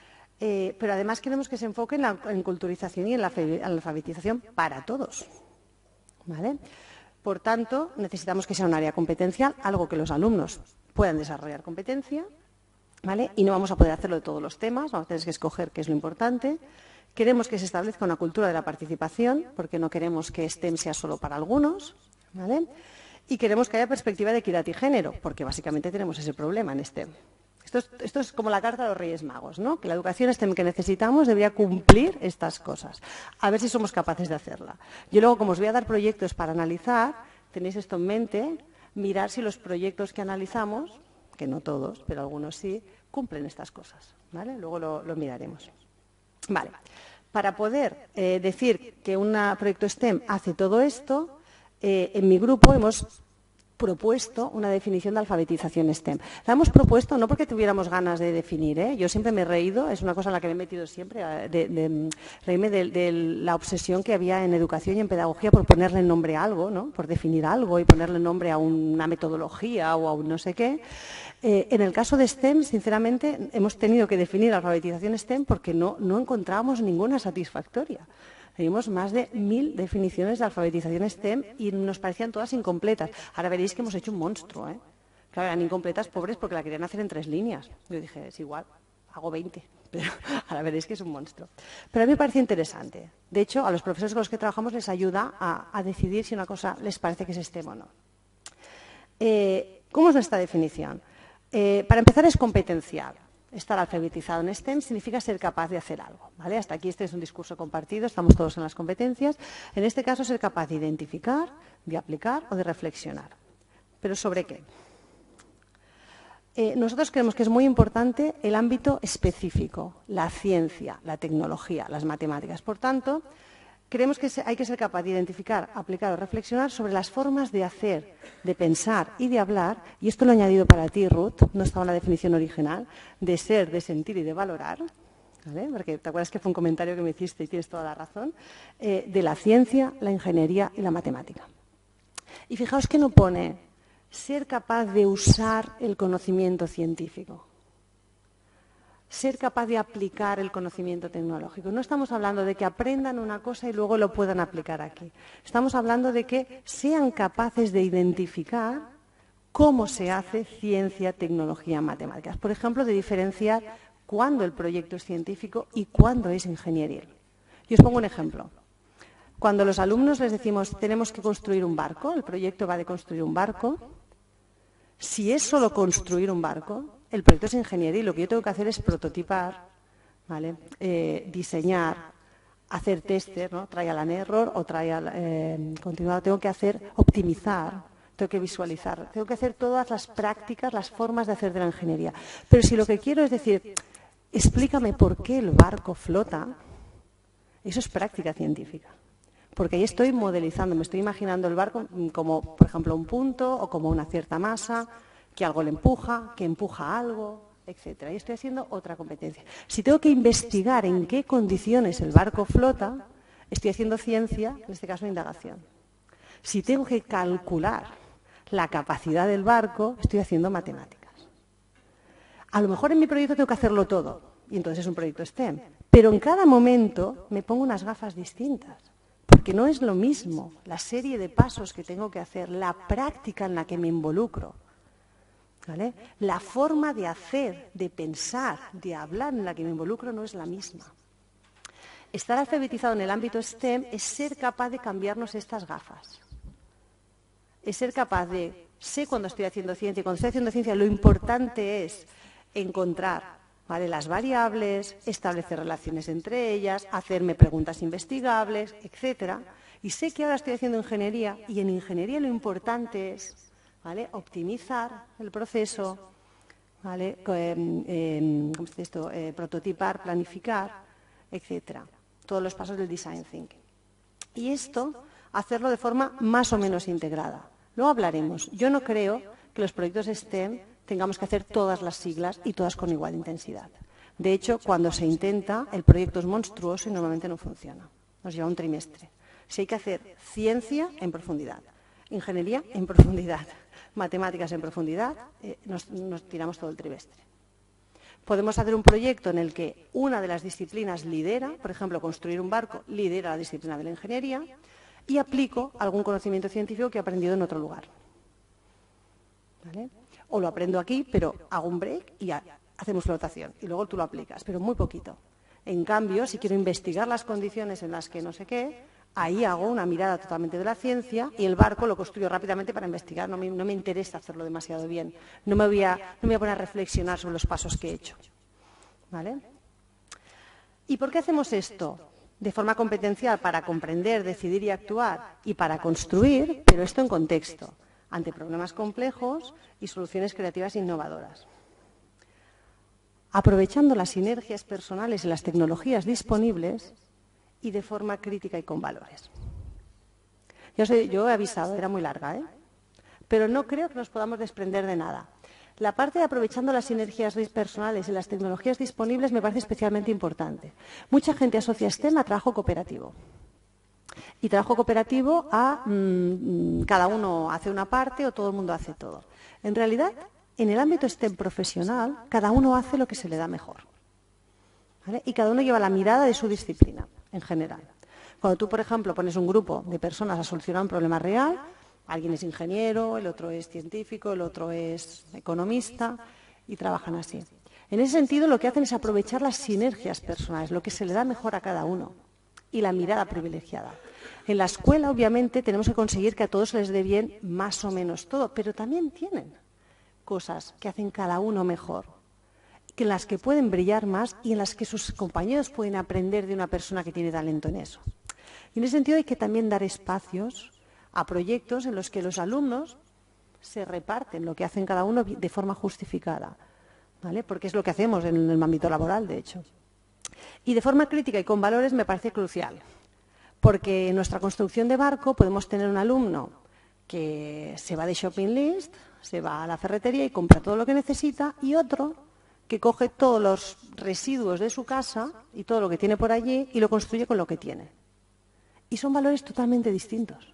Pero además queremos que se enfoque en la enculturización y en la alfabetización para todos, ¿vale? Por tanto, necesitamos que sea un área competencial, algo que los alumnos puedan desarrollar competencia, ¿vale? Y no vamos a poder hacerlo de todos los temas, vamos a tener que escoger qué es lo importante. Queremos que se establezca una cultura de la participación, porque no queremos que STEM sea solo para algunos, ¿vale? Y queremos que haya perspectiva de equidad y género, porque básicamente tenemos ese problema en STEM. Esto es como la carta de los Reyes Magos, ¿no? Que la educación STEM que necesitamos debería cumplir estas cosas. A ver si somos capaces de hacerla. Yo luego, como os voy a dar proyectos para analizar, tenéis esto en mente, mirar si los proyectos que analizamos, que no todos, pero algunos sí, cumplen estas cosas, ¿vale? Luego lo miraremos. Vale. Para poder decir que un proyecto STEM hace todo esto, en mi grupo hemos propuesto una definición de alfabetización STEM. La hemos propuesto no porque tuviéramos ganas de definir, ¿eh? Yo siempre me he reído, es una cosa en la que me he metido siempre, reírme de la obsesión que había en educación y en pedagogía por ponerle nombre a algo, ¿no? Por definir algo y ponerle nombre a una metodología o a un no sé qué. En el caso de STEM, sinceramente, hemos tenido que definir la alfabetización STEM porque no encontrábamos ninguna satisfactoria. Tenemos más de 1000 definiciones de alfabetización STEM y nos parecían todas incompletas. Ahora veréis que hemos hecho un monstruo, ¿eh? Claro, eran incompletas, pobres, porque la querían hacer en 3 líneas. Yo dije, es igual, hago 20. Pero ahora veréis que es un monstruo. Pero a mí me parece interesante. De hecho, a los profesores con los que trabajamos les ayuda a decidir si una cosa les parece que es STEM o no. ¿Cómo es nuestra definición? Para empezar, es competencial. Estar alfabetizado en STEM significa ser capaz de hacer algo, ¿vale? Hasta aquí este es un discurso compartido, estamos todos en las competencias. En este caso, ser capaz de identificar, de aplicar o de reflexionar. ¿Pero sobre qué? Nosotros creemos que es muy importante el ámbito específico, la ciencia, la tecnología, las matemáticas. Por tanto, creemos que hay que ser capaz de identificar, aplicar o reflexionar sobre las formas de hacer, de pensar y de hablar, y esto lo he añadido para ti, Ruth, no estaba en la definición original, de ser, de sentir y de valorar, ¿vale? Porque te acuerdas que fue un comentario que me hiciste y tienes toda la razón, de la ciencia, la ingeniería y la matemática. Y fijaos que no pone ser capaz de usar el conocimiento científico. Ser capaz de aplicar el conocimiento tecnológico. No estamos hablando de que aprendan una cosa y luego lo puedan aplicar aquí. Estamos hablando de que sean capaces de identificar cómo se hace ciencia, tecnología, matemáticas. Por ejemplo, de diferenciar cuándo el proyecto es científico y cuándo es ingenieril. Y os pongo un ejemplo. Cuando a los alumnos les decimos tenemos que construir un barco, el proyecto va de construir un barco, si es solo construir un barco, el proyecto es ingeniería y lo que yo tengo que hacer es prototipar, ¿vale? Diseñar, hacer tester, ¿no? Trial and error o trial continuado. Tengo que optimizar, tengo que visualizar, tengo que hacer todas las prácticas, las formas de hacer de la ingeniería. Pero si lo que quiero es decir, explícame por qué el barco flota, eso es práctica científica. Porque ahí estoy modelizando, me estoy imaginando el barco como, por ejemplo, un punto o como una cierta masa, que algo le empuja, que empuja algo, etcétera. Y estoy haciendo otra competencia. Si tengo que investigar en qué condiciones el barco flota, estoy haciendo ciencia, en este caso indagación. Si tengo que calcular la capacidad del barco, estoy haciendo matemáticas. A lo mejor en mi proyecto tengo que hacerlo todo, y entonces es un proyecto STEM. Pero en cada momento me pongo unas gafas distintas, porque no es lo mismo la serie de pasos que tengo que hacer, la práctica en la que me involucro, ¿vale? La forma de hacer, de pensar, de hablar en la que me involucro no es la misma. Estar alfabetizado en el ámbito STEM es ser capaz de cambiarnos estas gafas. Es ser capaz de, sé cuando estoy haciendo ciencia, y cuando estoy haciendo ciencia lo importante es encontrar, ¿vale?, las variables, establecer relaciones entre ellas, hacerme preguntas investigables, etcétera. Y sé que ahora estoy haciendo ingeniería y en ingeniería lo importante es, ¿vale?, optimizar el proceso, ¿vale?, ¿cómo se dice esto?, prototipar, planificar, etcétera. Todos los pasos del design thinking. Y esto, hacerlo de forma más o menos integrada. Luego hablaremos. Yo no creo que los proyectos STEM tengamos que hacer todas las siglas y todas con igual intensidad. De hecho, cuando se intenta, el proyecto es monstruoso y normalmente no funciona. Nos lleva un trimestre. Si hay que hacer ciencia en profundidad, ingeniería en profundidad, matemáticas en profundidad, nos tiramos todo el trimestre. Podemos hacer un proyecto en el que una de las disciplinas lidera, por ejemplo, construir un barco lidera la disciplina de la ingeniería y aplico algún conocimiento científico que he aprendido en otro lugar. ¿Vale? O lo aprendo aquí, pero hago un break y hacemos flotación y luego tú lo aplicas, pero muy poquito. En cambio, si quiero investigar las condiciones en las que no sé qué, ahí hago una mirada totalmente de la ciencia y el barco lo construyo rápidamente para investigar. No me interesa hacerlo demasiado bien. No me voy a poner a reflexionar sobre los pasos que he hecho. ¿Vale? ¿Y por qué hacemos esto? De forma competencial, para comprender, decidir y actuar, y para construir, pero esto en contexto, ante problemas complejos y soluciones creativas e innovadoras. Aprovechando las sinergias personales y las tecnologías disponibles y de forma crítica y con valores. Yo he avisado, era muy larga, pero no creo que nos podamos desprender de nada. La parte de aprovechando las sinergias personales y las tecnologías disponibles me parece especialmente importante. Mucha gente asocia STEM a trabajo cooperativo. Y trabajo cooperativo a cada uno hace una parte o todo el mundo hace todo. En realidad, en el ámbito STEM profesional, cada uno hace lo que se le da mejor. ¿Vale? Y cada uno lleva la mirada de su disciplina, en general. Cuando tú, por ejemplo, pones un grupo de personas a solucionar un problema real, alguien es ingeniero, el otro es científico, el otro es economista, y trabajan así. En ese sentido, lo que hacen es aprovechar las sinergias personales, lo que se le da mejor a cada uno, y la mirada privilegiada. En la escuela, obviamente, tenemos que conseguir que a todos les dé bien más o menos todo, pero también tienen cosas que hacen cada uno mejor, en las que pueden brillar más y en las que sus compañeros pueden aprender de una persona que tiene talento en eso. Y en ese sentido hay que también dar espacios a proyectos en los que los alumnos se reparten lo que hacen cada uno de forma justificada, ¿vale? Porque es lo que hacemos en el ámbito laboral, de hecho. Y de forma crítica y con valores me parece crucial, porque en nuestra construcción de barco podemos tener un alumno que se va de shopping list, se va a la ferretería y compra todo lo que necesita, y otro que coge todos los residuos de su casa y todo lo que tiene por allí y lo construye con lo que tiene. Y son valores totalmente distintos.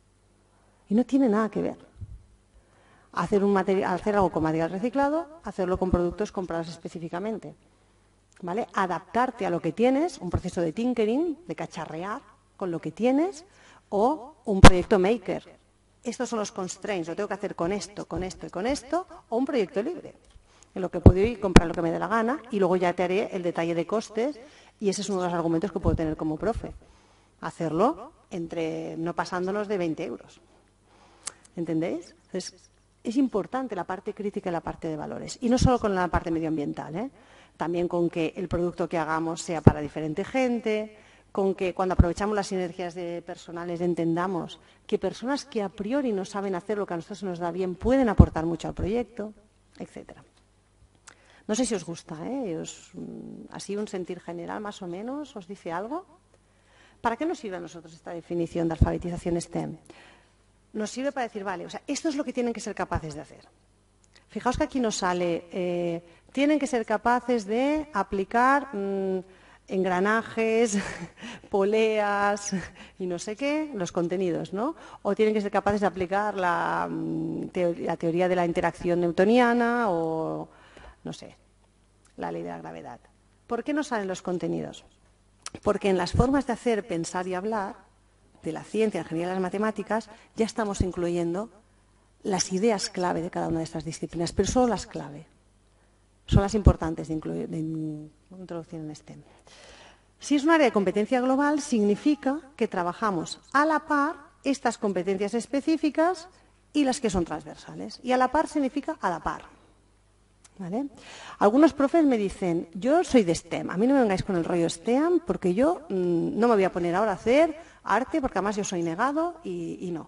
Y no tiene nada que ver. Hacer algo con material reciclado, hacerlo con productos comprados específicamente. ¿Vale? Adaptarte a lo que tienes, un proceso de tinkering, de cacharrear con lo que tienes, o un proyecto maker. Estos son los constraints, lo tengo que hacer con esto, con esto y con esto, o un proyecto libre, en lo que puedo ir y comprar lo que me dé la gana, y luego ya te haré el detalle de costes, y ese es uno de los argumentos que puedo tener como profe. Hacerlo no pasándonos de 20 euros. ¿Entendéis? Entonces, es importante la parte crítica y la parte de valores. Y no solo con la parte medioambiental, también con que el producto que hagamos sea para diferente gente, con que cuando aprovechamos las sinergias personales entendamos que personas que a priori no saben hacer lo que a nosotros nos da bien pueden aportar mucho al proyecto, etcétera. No sé si os gusta, así un sentir general más o menos, ¿os dice algo? ¿Para qué nos sirve a nosotros esta definición de alfabetización STEM? Nos sirve para decir, vale, o sea, esto es lo que tienen que ser capaces de hacer. Fijaos que aquí nos sale, tienen que ser capaces de aplicar engranajes, poleas y no sé qué, los contenidos, ¿no? O tienen que ser capaces de aplicar la teoría de la interacción newtoniana o, no sé, la ley de la gravedad. ¿Por qué no salen los contenidos? Porque en las formas de hacer, pensar y hablar de la ciencia, la ingeniería y las matemáticas, ya estamos incluyendo las ideas clave de cada una de estas disciplinas, pero solo las clave. Son las importantes de introducción en STEM. Si es un área de competencia global, significa que trabajamos a la par estas competencias específicas y las que son transversales. Y a la par significa a la par. ¿Vale? Algunos profes me dicen, yo soy de STEM, a mí no me vengáis con el rollo STEM porque yo no me voy a poner ahora a hacer arte porque además yo soy negado y no.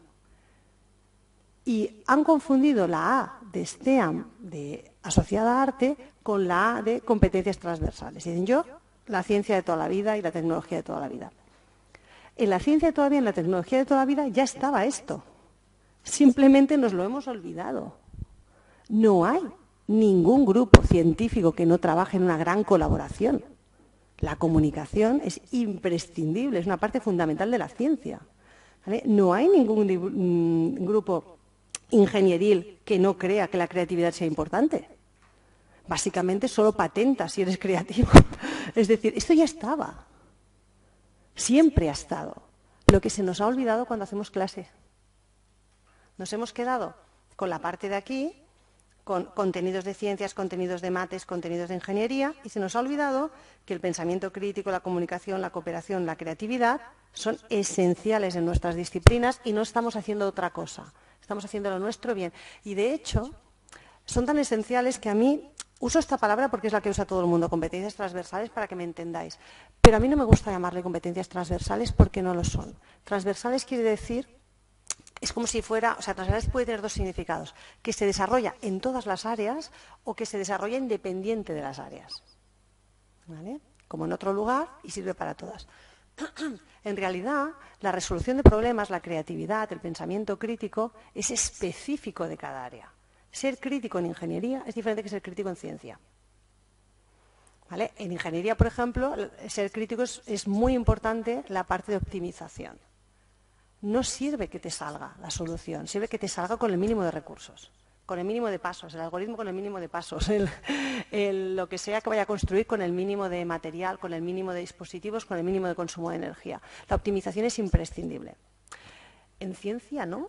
Y han confundido la A de STEAM, de asociada a arte, con la A de competencias transversales. Dicen yo, la ciencia de toda la vida y la tecnología de toda la vida. En la ciencia de toda la vida y en la tecnología de toda la vida ya estaba esto. Simplemente nos lo hemos olvidado. No hay ningún grupo científico que no trabaje en una gran colaboración. La comunicación es imprescindible, es una parte fundamental de la ciencia. ¿Vale? No hay ningún grupo ingenieril que no crea que la creatividad sea importante. Básicamente solo patenta si eres creativo. Es decir, esto ya estaba. Siempre ha estado. Lo que se nos ha olvidado cuando hacemos clase. Nos hemos quedado con la parte de aquí, con contenidos de ciencias, contenidos de mates, contenidos de ingeniería, y se nos ha olvidado que el pensamiento crítico, la comunicación, la cooperación, la creatividad son esenciales en nuestras disciplinas y no estamos haciendo otra cosa. Estamos haciendo lo nuestro bien. Y de hecho, son tan esenciales que a mí, uso esta palabra porque es la que usa todo el mundo, competencias transversales, para que me entendáis. Pero a mí no me gusta llamarle competencias transversales porque no lo son. Transversales quiere decir, es como si fuera, o sea, transversales puede tener dos significados, que se desarrolla en todas las áreas o que se desarrolla independiente de las áreas. ¿Vale? Como en otro lugar y sirve para todas. En realidad, la resolución de problemas, la creatividad, el pensamiento crítico es específico de cada área. Ser crítico en ingeniería es diferente que ser crítico en ciencia. ¿Vale? En ingeniería, por ejemplo, ser crítico es muy importante la parte de optimización. No sirve que te salga la solución, sirve que te salga con el mínimo de recursos, con el mínimo de pasos, el algoritmo con el mínimo de pasos, lo que sea que vaya a construir con el mínimo de material, con el mínimo de dispositivos, con el mínimo de consumo de energía. La optimización es imprescindible. En ciencia no.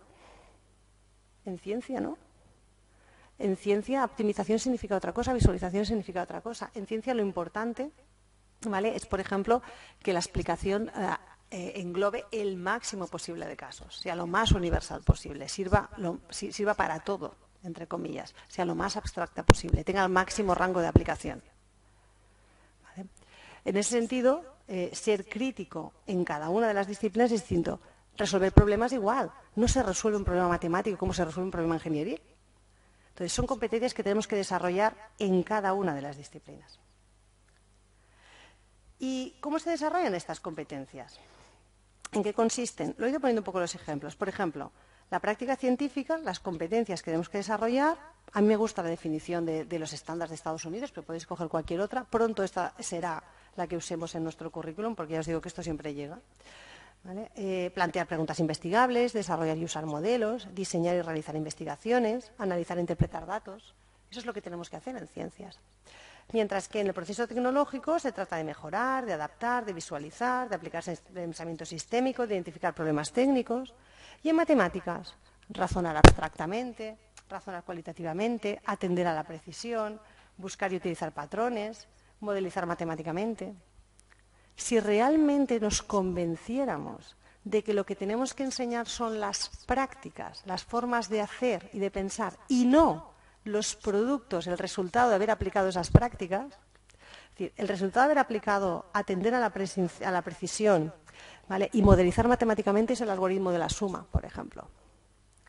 En ciencia no. En ciencia, optimización significa otra cosa, visualización significa otra cosa. En ciencia lo importante, ¿vale?, es, por ejemplo, que la explicación englobe el máximo posible de casos, sea lo más universal posible, sirva para todo, entre comillas, sea lo más abstracta posible, tenga el máximo rango de aplicación. ¿Vale? En ese sentido, ser crítico en cada una de las disciplinas es distinto. Resolver problemas igual. No se resuelve un problema matemático como se resuelve un problema ingenieril. Entonces, son competencias que tenemos que desarrollar en cada una de las disciplinas. ¿Y cómo se desarrollan estas competencias? ¿En qué consisten? Lo he ido poniendo un poco los ejemplos. Por ejemplo, la práctica científica, las competencias que tenemos que desarrollar. A mí me gusta la definición de los estándares de Estados Unidos, pero podéis coger cualquier otra. Pronto esta será la que usemos en nuestro currículum, porque ya os digo que esto siempre llega. ¿Vale? Plantear preguntas investigables, desarrollar y usar modelos, diseñar y realizar investigaciones, analizar e interpretar datos. Eso es lo que tenemos que hacer en ciencias. Mientras que en el proceso tecnológico se trata de mejorar, de adaptar, de visualizar, de aplicar pensamiento sistémico, de identificar problemas técnicos. Y en matemáticas, razonar abstractamente, razonar cualitativamente, atender a la precisión, buscar y utilizar patrones, modelizar matemáticamente. Si realmente nos convenciéramos de que lo que tenemos que enseñar son las prácticas, las formas de hacer y de pensar, y no los productos, el resultado de haber aplicado esas prácticas, es decir, el resultado de haber aplicado atender a la precisión, ¿vale?, y modelizar matemáticamente es el algoritmo de la suma, por ejemplo.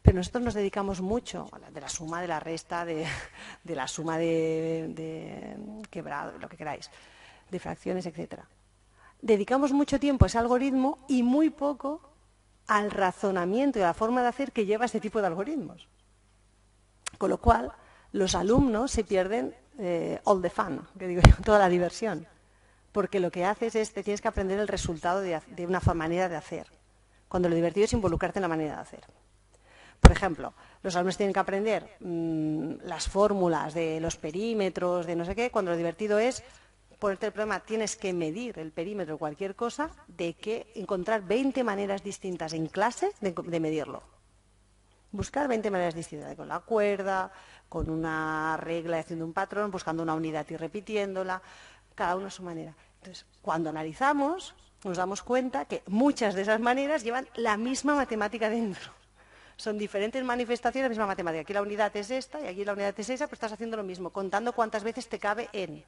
pero nosotros nos dedicamos mucho de la suma, de la resta, de la suma de quebrado, lo que queráis, de fracciones, etcétera. Dedicamos mucho tiempo a ese algoritmo y muy poco al razonamiento y a la forma de hacer que lleva este tipo de algoritmos. Con lo cual, los alumnos se pierden all the fun, que digo yo, toda la diversión. Porque lo que haces es, te tienes que aprender el resultado de una manera de hacer. Cuando lo divertido es involucrarte en la manera de hacer. Por ejemplo, los alumnos tienen que aprender las fórmulas de los perímetros, de no sé qué, cuando lo divertido es ponerte el problema, tienes que medir el perímetro o cualquier cosa, de que encontrar 20 maneras distintas en clase de medirlo. Buscar 20 maneras distintas, con la cuerda, con una regla y haciendo un patrón, buscando una unidad y repitiéndola, cada uno a su manera. Entonces, cuando analizamos, nos damos cuenta que muchas de esas maneras llevan la misma matemática dentro. Son diferentes manifestaciones de la misma matemática. Aquí la unidad es esta y aquí la unidad es esa, pero estás haciendo lo mismo, contando cuántas veces te cabe en.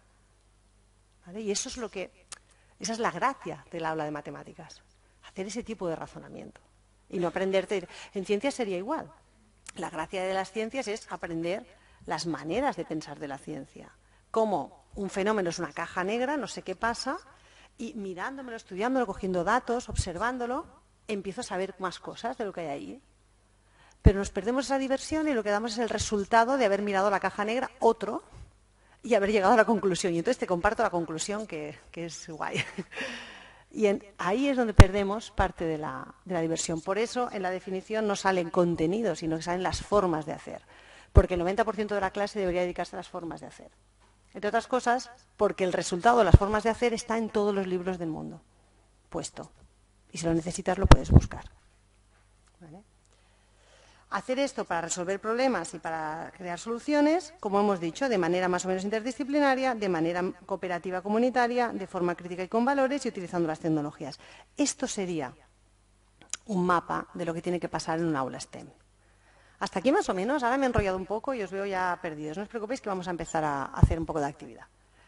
¿Vale? Y eso es esa es la gracia del aula de matemáticas, hacer ese tipo de razonamiento. Y no aprenderte. En ciencias sería igual. La gracia de las ciencias es aprender las maneras de pensar de la ciencia. Cómo un fenómeno es una caja negra, no sé qué pasa, y mirándomelo, estudiándolo, cogiendo datos, observándolo, empiezo a saber más cosas de lo que hay ahí. Pero nos perdemos esa diversión y lo que damos es el resultado de haber mirado la caja negra, otro, y haber llegado a la conclusión. Y entonces te comparto la conclusión, que es guay. Y ahí es donde perdemos parte de la diversión. Por eso, en la definición no salen contenidos, sino que salen las formas de hacer. Porque el 90% de la clase debería dedicarse a las formas de hacer. Entre otras cosas, porque el resultado de las formas de hacer está en todos los libros del mundo, puesto. Y si lo necesitas, lo puedes buscar. ¿Vale? Hacer esto para resolver problemas y para crear soluciones, como hemos dicho, de manera más o menos interdisciplinaria, de manera cooperativa comunitaria, de forma crítica y con valores y utilizando las tecnologías. Esto sería un mapa de lo que tiene que pasar en un aula STEM. Hasta aquí más o menos. Ahora me he enrollado un poco y os veo ya perdidos. No os preocupéis que vamos a empezar a hacer un poco de actividad.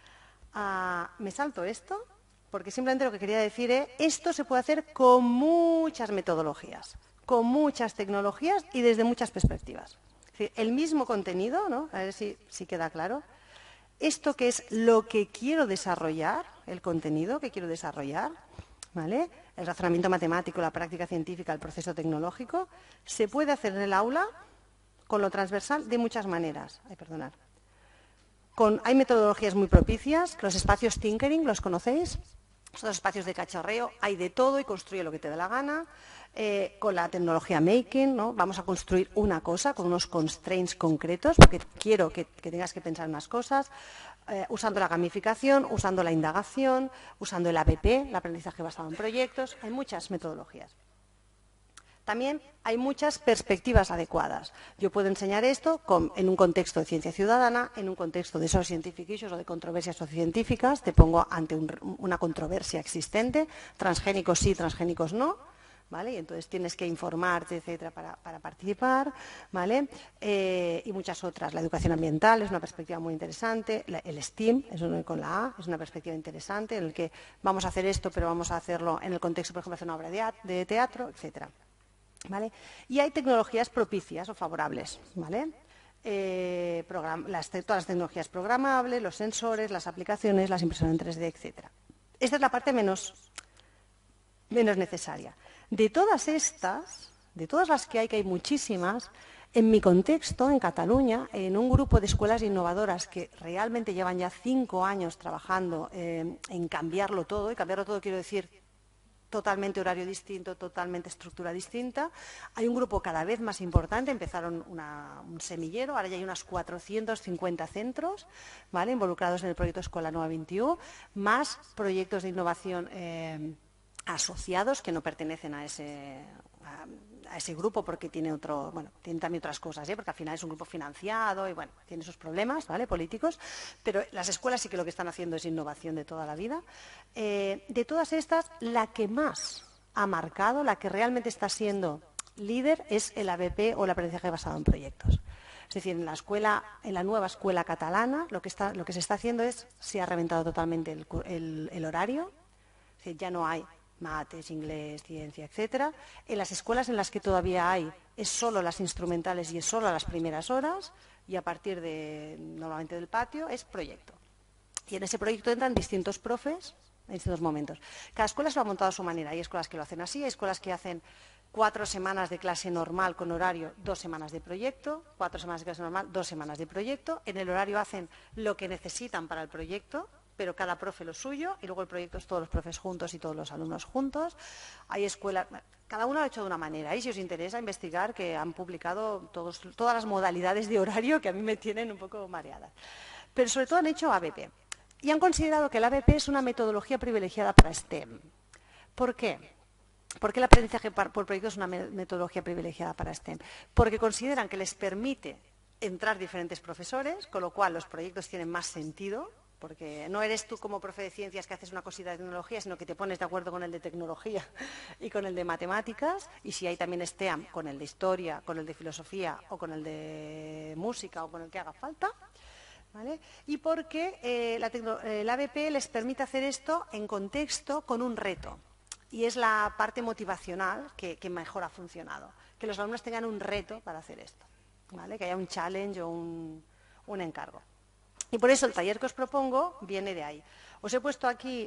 Me salto esto porque simplemente lo que quería decir es esto se puede hacer con muchas metodologías, con muchas tecnologías y desde muchas perspectivas. Es decir, el mismo contenido, ¿no? A ver si queda claro. Esto que es lo que quiero desarrollar, el contenido que quiero desarrollar, ¿vale? El razonamiento matemático, la práctica científica, el proceso tecnológico, se puede hacer en el aula con lo transversal de muchas maneras. Hay metodologías muy propicias, los espacios Tinkering, ¿los conocéis? Son los espacios de cacharreo, hay de todo y construye lo que te dé la gana. Con la tecnología Making, ¿no? Vamos a construir una cosa con unos constraints concretos, porque quiero que tengas que pensar en unas cosas, usando la gamificación, usando la indagación, usando el ABP, el aprendizaje basado en proyectos. Hay muchas metodologías. También hay muchas perspectivas adecuadas. Yo puedo enseñar esto en un contexto de ciencia ciudadana, en un contexto de scientific issues o de controversias sociocientíficas. Te pongo ante una controversia existente, transgénicos sí, transgénicos no. ¿Vale? Y entonces tienes que informarte, etcétera, para participar, ¿vale? Y muchas otras. La educación ambiental es una perspectiva muy interesante. El STEAM, es con la A, es una perspectiva interesante en el que vamos a hacer esto, pero vamos a hacerlo en el contexto, por ejemplo, de hacer una obra de teatro, etcétera. ¿Vale? Y hay tecnologías propicias o favorables, ¿vale? Todas las tecnologías programables, los sensores, las aplicaciones, las impresoras en 3D, etcétera. Esta es la parte menos necesaria. De todas las que hay muchísimas, en mi contexto, en Cataluña, en un grupo de escuelas innovadoras que realmente llevan ya 5 años trabajando en cambiarlo todo, y cambiarlo todo quiero decir totalmente horario distinto, totalmente estructura distinta. Hay un grupo cada vez más importante, empezaron un semillero, ahora ya hay unos 450 centros, ¿vale?, involucrados en el proyecto Escola Nova 21, más proyectos de innovación asociados que no pertenecen a ese grupo porque tiene también otras cosas, porque al final es un grupo financiado y tiene sus problemas, ¿vale?, políticos, pero las escuelas sí que lo que están haciendo es innovación de toda la vida. De todas estas, la que más ha marcado, la que realmente está siendo líder es el ABP o el aprendizaje basado en proyectos. Es decir, en la nueva escuela catalana lo que se está haciendo se ha reventado totalmente el horario, es decir, ya no hay mates, inglés, ciencia, etcétera. En las escuelas en las que todavía hay es solo las instrumentales y es solo las primeras horas, y a partir de, normalmente del patio, es proyecto. Y en ese proyecto entran distintos profes en distintos momentos. Cada escuela se lo ha montado a su manera. Hay escuelas que lo hacen así, hay escuelas que hacen 4 semanas de clase normal con horario, 2 semanas de proyecto, 4 semanas de clase normal, 2 semanas de proyecto. En el horario hacen lo que necesitan para el proyecto, pero cada profe lo suyo, y luego el proyecto es todos los profes juntos y todos los alumnos juntos. Hay escuelas, cada uno lo ha hecho de una manera, y si os interesa investigar, que han publicado todas las modalidades de horario que a mí me tienen un poco mareadas. Pero sobre todo han hecho ABP. Y han considerado que el ABP es una metodología privilegiada para STEM. ¿Por qué? ¿Por qué el aprendizaje por proyecto es una metodología privilegiada para STEM? Porque consideran que les permite entrar diferentes profesores, con lo cual los proyectos tienen más sentido, porque no eres tú como profe de ciencias que haces una cosita de tecnología, sino que te pones de acuerdo con el de tecnología y con el de matemáticas, y si hay también STEAM, con el de historia, con el de filosofía o con el de música o con el que haga falta. ¿Vale? Y porque el ABP les permite hacer esto en contexto con un reto. Y es la parte motivacional que mejor ha funcionado. Que los alumnos tengan un reto para hacer esto. ¿Vale? Que haya un challenge o un encargo. Y por eso el taller que os propongo viene de ahí. Os he puesto aquí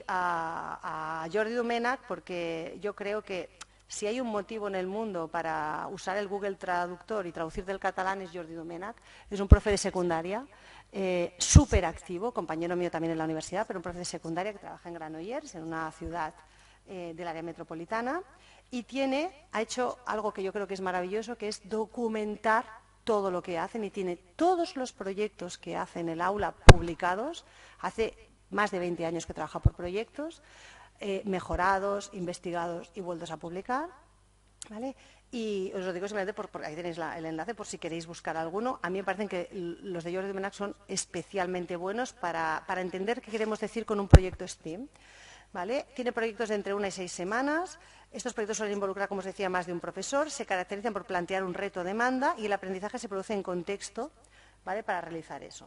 a Jordi Domènech porque yo creo que si hay un motivo en el mundo para usar el Google Traductor y traducir del catalán es Jordi Domènech. Es un profe de secundaria, súper activo, compañero mío también en la universidad, pero un profe de secundaria que trabaja en Granollers, en una ciudad del área metropolitana, y ha hecho algo que yo creo que es maravilloso, que es documentar todo lo que hacen, y tiene todos los proyectos que hace en el aula publicados. Hace más de 20 años que trabaja por proyectos, mejorados, investigados y vueltos a publicar. ¿Vale? Y os lo digo simplemente porque ahí tenéis el enlace por si queréis buscar alguno. A mí me parecen que los de Jordi Domènech son especialmente buenos para entender qué queremos decir con un proyecto STEAM. ¿Vale? Tiene proyectos de entre 1 y 6 semanas. Estos proyectos suelen involucrar, como os decía, más de un profesor. Se caracterizan por plantear un reto o demanda y el aprendizaje se produce en contexto, ¿vale? Para realizar eso.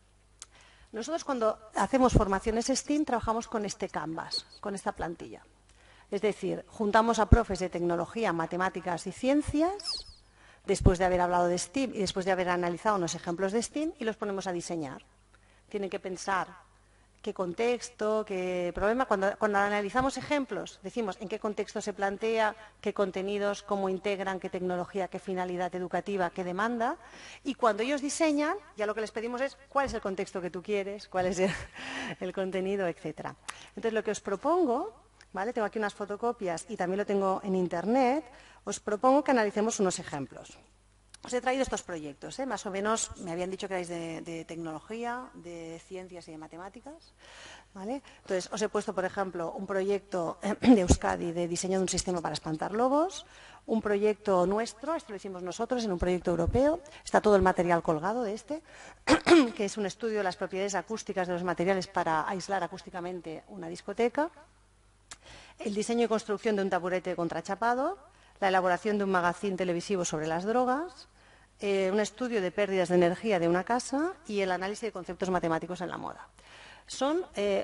Nosotros cuando hacemos formaciones STEAM trabajamos con este Canvas, con esta plantilla. Es decir, juntamos a profes de tecnología, matemáticas y ciencias, después de haber hablado de STEAM y después de haber analizado unos ejemplos de STEAM, y los ponemos a diseñar. Tienen que pensar qué contexto, qué problema. Cuando analizamos ejemplos, decimos en qué contexto se plantea, qué contenidos, cómo integran, qué tecnología, qué finalidad educativa, qué demanda. Y cuando ellos diseñan, ya lo que les pedimos es cuál es el contexto que tú quieres, cuál es el contenido, etcétera. Entonces, lo que os propongo, ¿vale? Tengo aquí unas fotocopias y también lo tengo en Internet. Os propongo que analicemos unos ejemplos. Os he traído estos proyectos, más o menos me habían dicho que erais de tecnología, de ciencias y de matemáticas. ¿Vale? Entonces, os he puesto, por ejemplo, un proyecto de Euskadi de diseño de un sistema para espantar lobos, un proyecto nuestro, esto lo hicimos nosotros en un proyecto europeo, está todo el material colgado de este, que es un estudio de las propiedades acústicas de los materiales para aislar acústicamente una discoteca, el diseño y construcción de un taburete contrachapado, la elaboración de un magazín televisivo sobre las drogas, un estudio de pérdidas de energía de una casa y el análisis de conceptos matemáticos en la moda. Son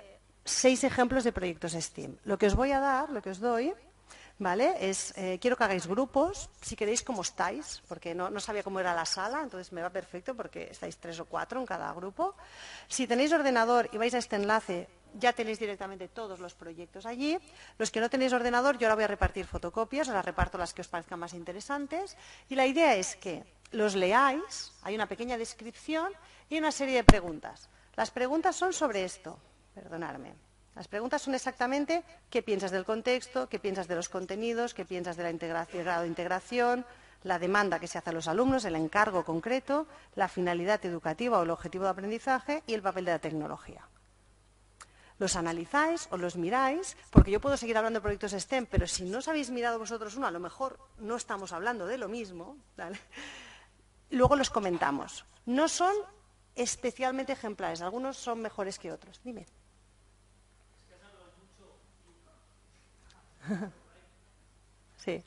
6 ejemplos de proyectos STEAM. Lo que os voy a dar, lo que os doy, ¿vale? Quiero que hagáis grupos, si queréis como estáis, porque no sabía cómo era la sala, entonces me va perfecto porque estáis 3 o 4 en cada grupo. Si tenéis ordenador y vais a este enlace, ya tenéis directamente todos los proyectos allí. Los que no tenéis ordenador, yo ahora voy a repartir fotocopias, os las reparto las que os parezcan más interesantes. Y la idea es que los leáis, hay una pequeña descripción y una serie de preguntas. Las preguntas son sobre esto, perdonadme. Las preguntas son exactamente qué piensas del contexto, qué piensas de los contenidos, qué piensas de la grado de integración, la demanda que se hace a los alumnos, el encargo concreto, la finalidad educativa o el objetivo de aprendizaje y el papel de la tecnología. Los analizáis o los miráis, porque yo puedo seguir hablando de proyectos STEM, pero si no os habéis mirado vosotros uno, a lo mejor no estamos hablando de lo mismo, ¿vale? Luego los comentamos. No son especialmente ejemplares, algunos son mejores que otros. Dime. Sí.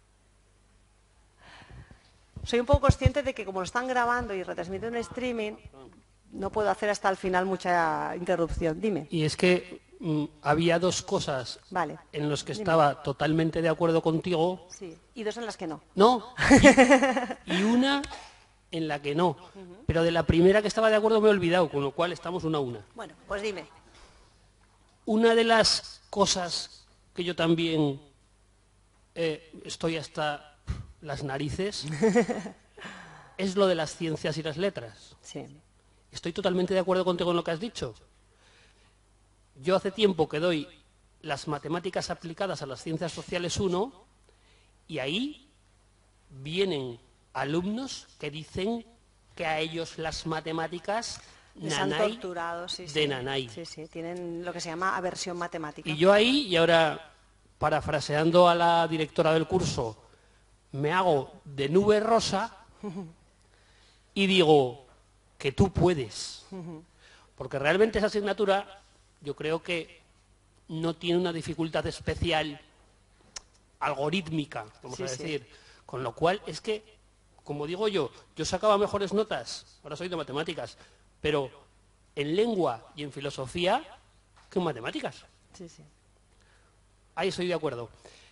Soy un poco consciente de que como lo están grabando y retransmitiendo en streaming, no puedo hacer hasta el final mucha interrupción. Dime. Y es que había dos cosas Vale. en las que Dime. estaba totalmente de acuerdo contigo. Sí, y dos en las que no. No, y una en la que no. Pero de la primera que estaba de acuerdo me he olvidado, con lo cual estamos una a una. Bueno, pues dime. Una de las cosas que yo también estoy hasta las narices es lo de las ciencias y las letras. Sí. Estoy totalmente de acuerdo contigo en lo que has dicho. Yo hace tiempo que doy las matemáticas aplicadas a las ciencias sociales 1 y ahí vienen alumnos que dicen que a ellos las matemáticas Les han nanay torturado, sí, de sí. nanay. Sí, sí, tienen lo que se llama aversión matemática. Y yo ahí, y ahora parafraseando a la directora del curso, me hago de nube rosa y digo que tú puedes. Porque realmente esa asignatura yo creo que no tiene una dificultad especial algorítmica, vamos a decir. Sí. Con lo cual es que, como digo yo sacaba mejores notas, ahora soy de matemáticas, pero en lengua y en filosofía que en matemáticas. Sí, sí. Ahí estoy de acuerdo.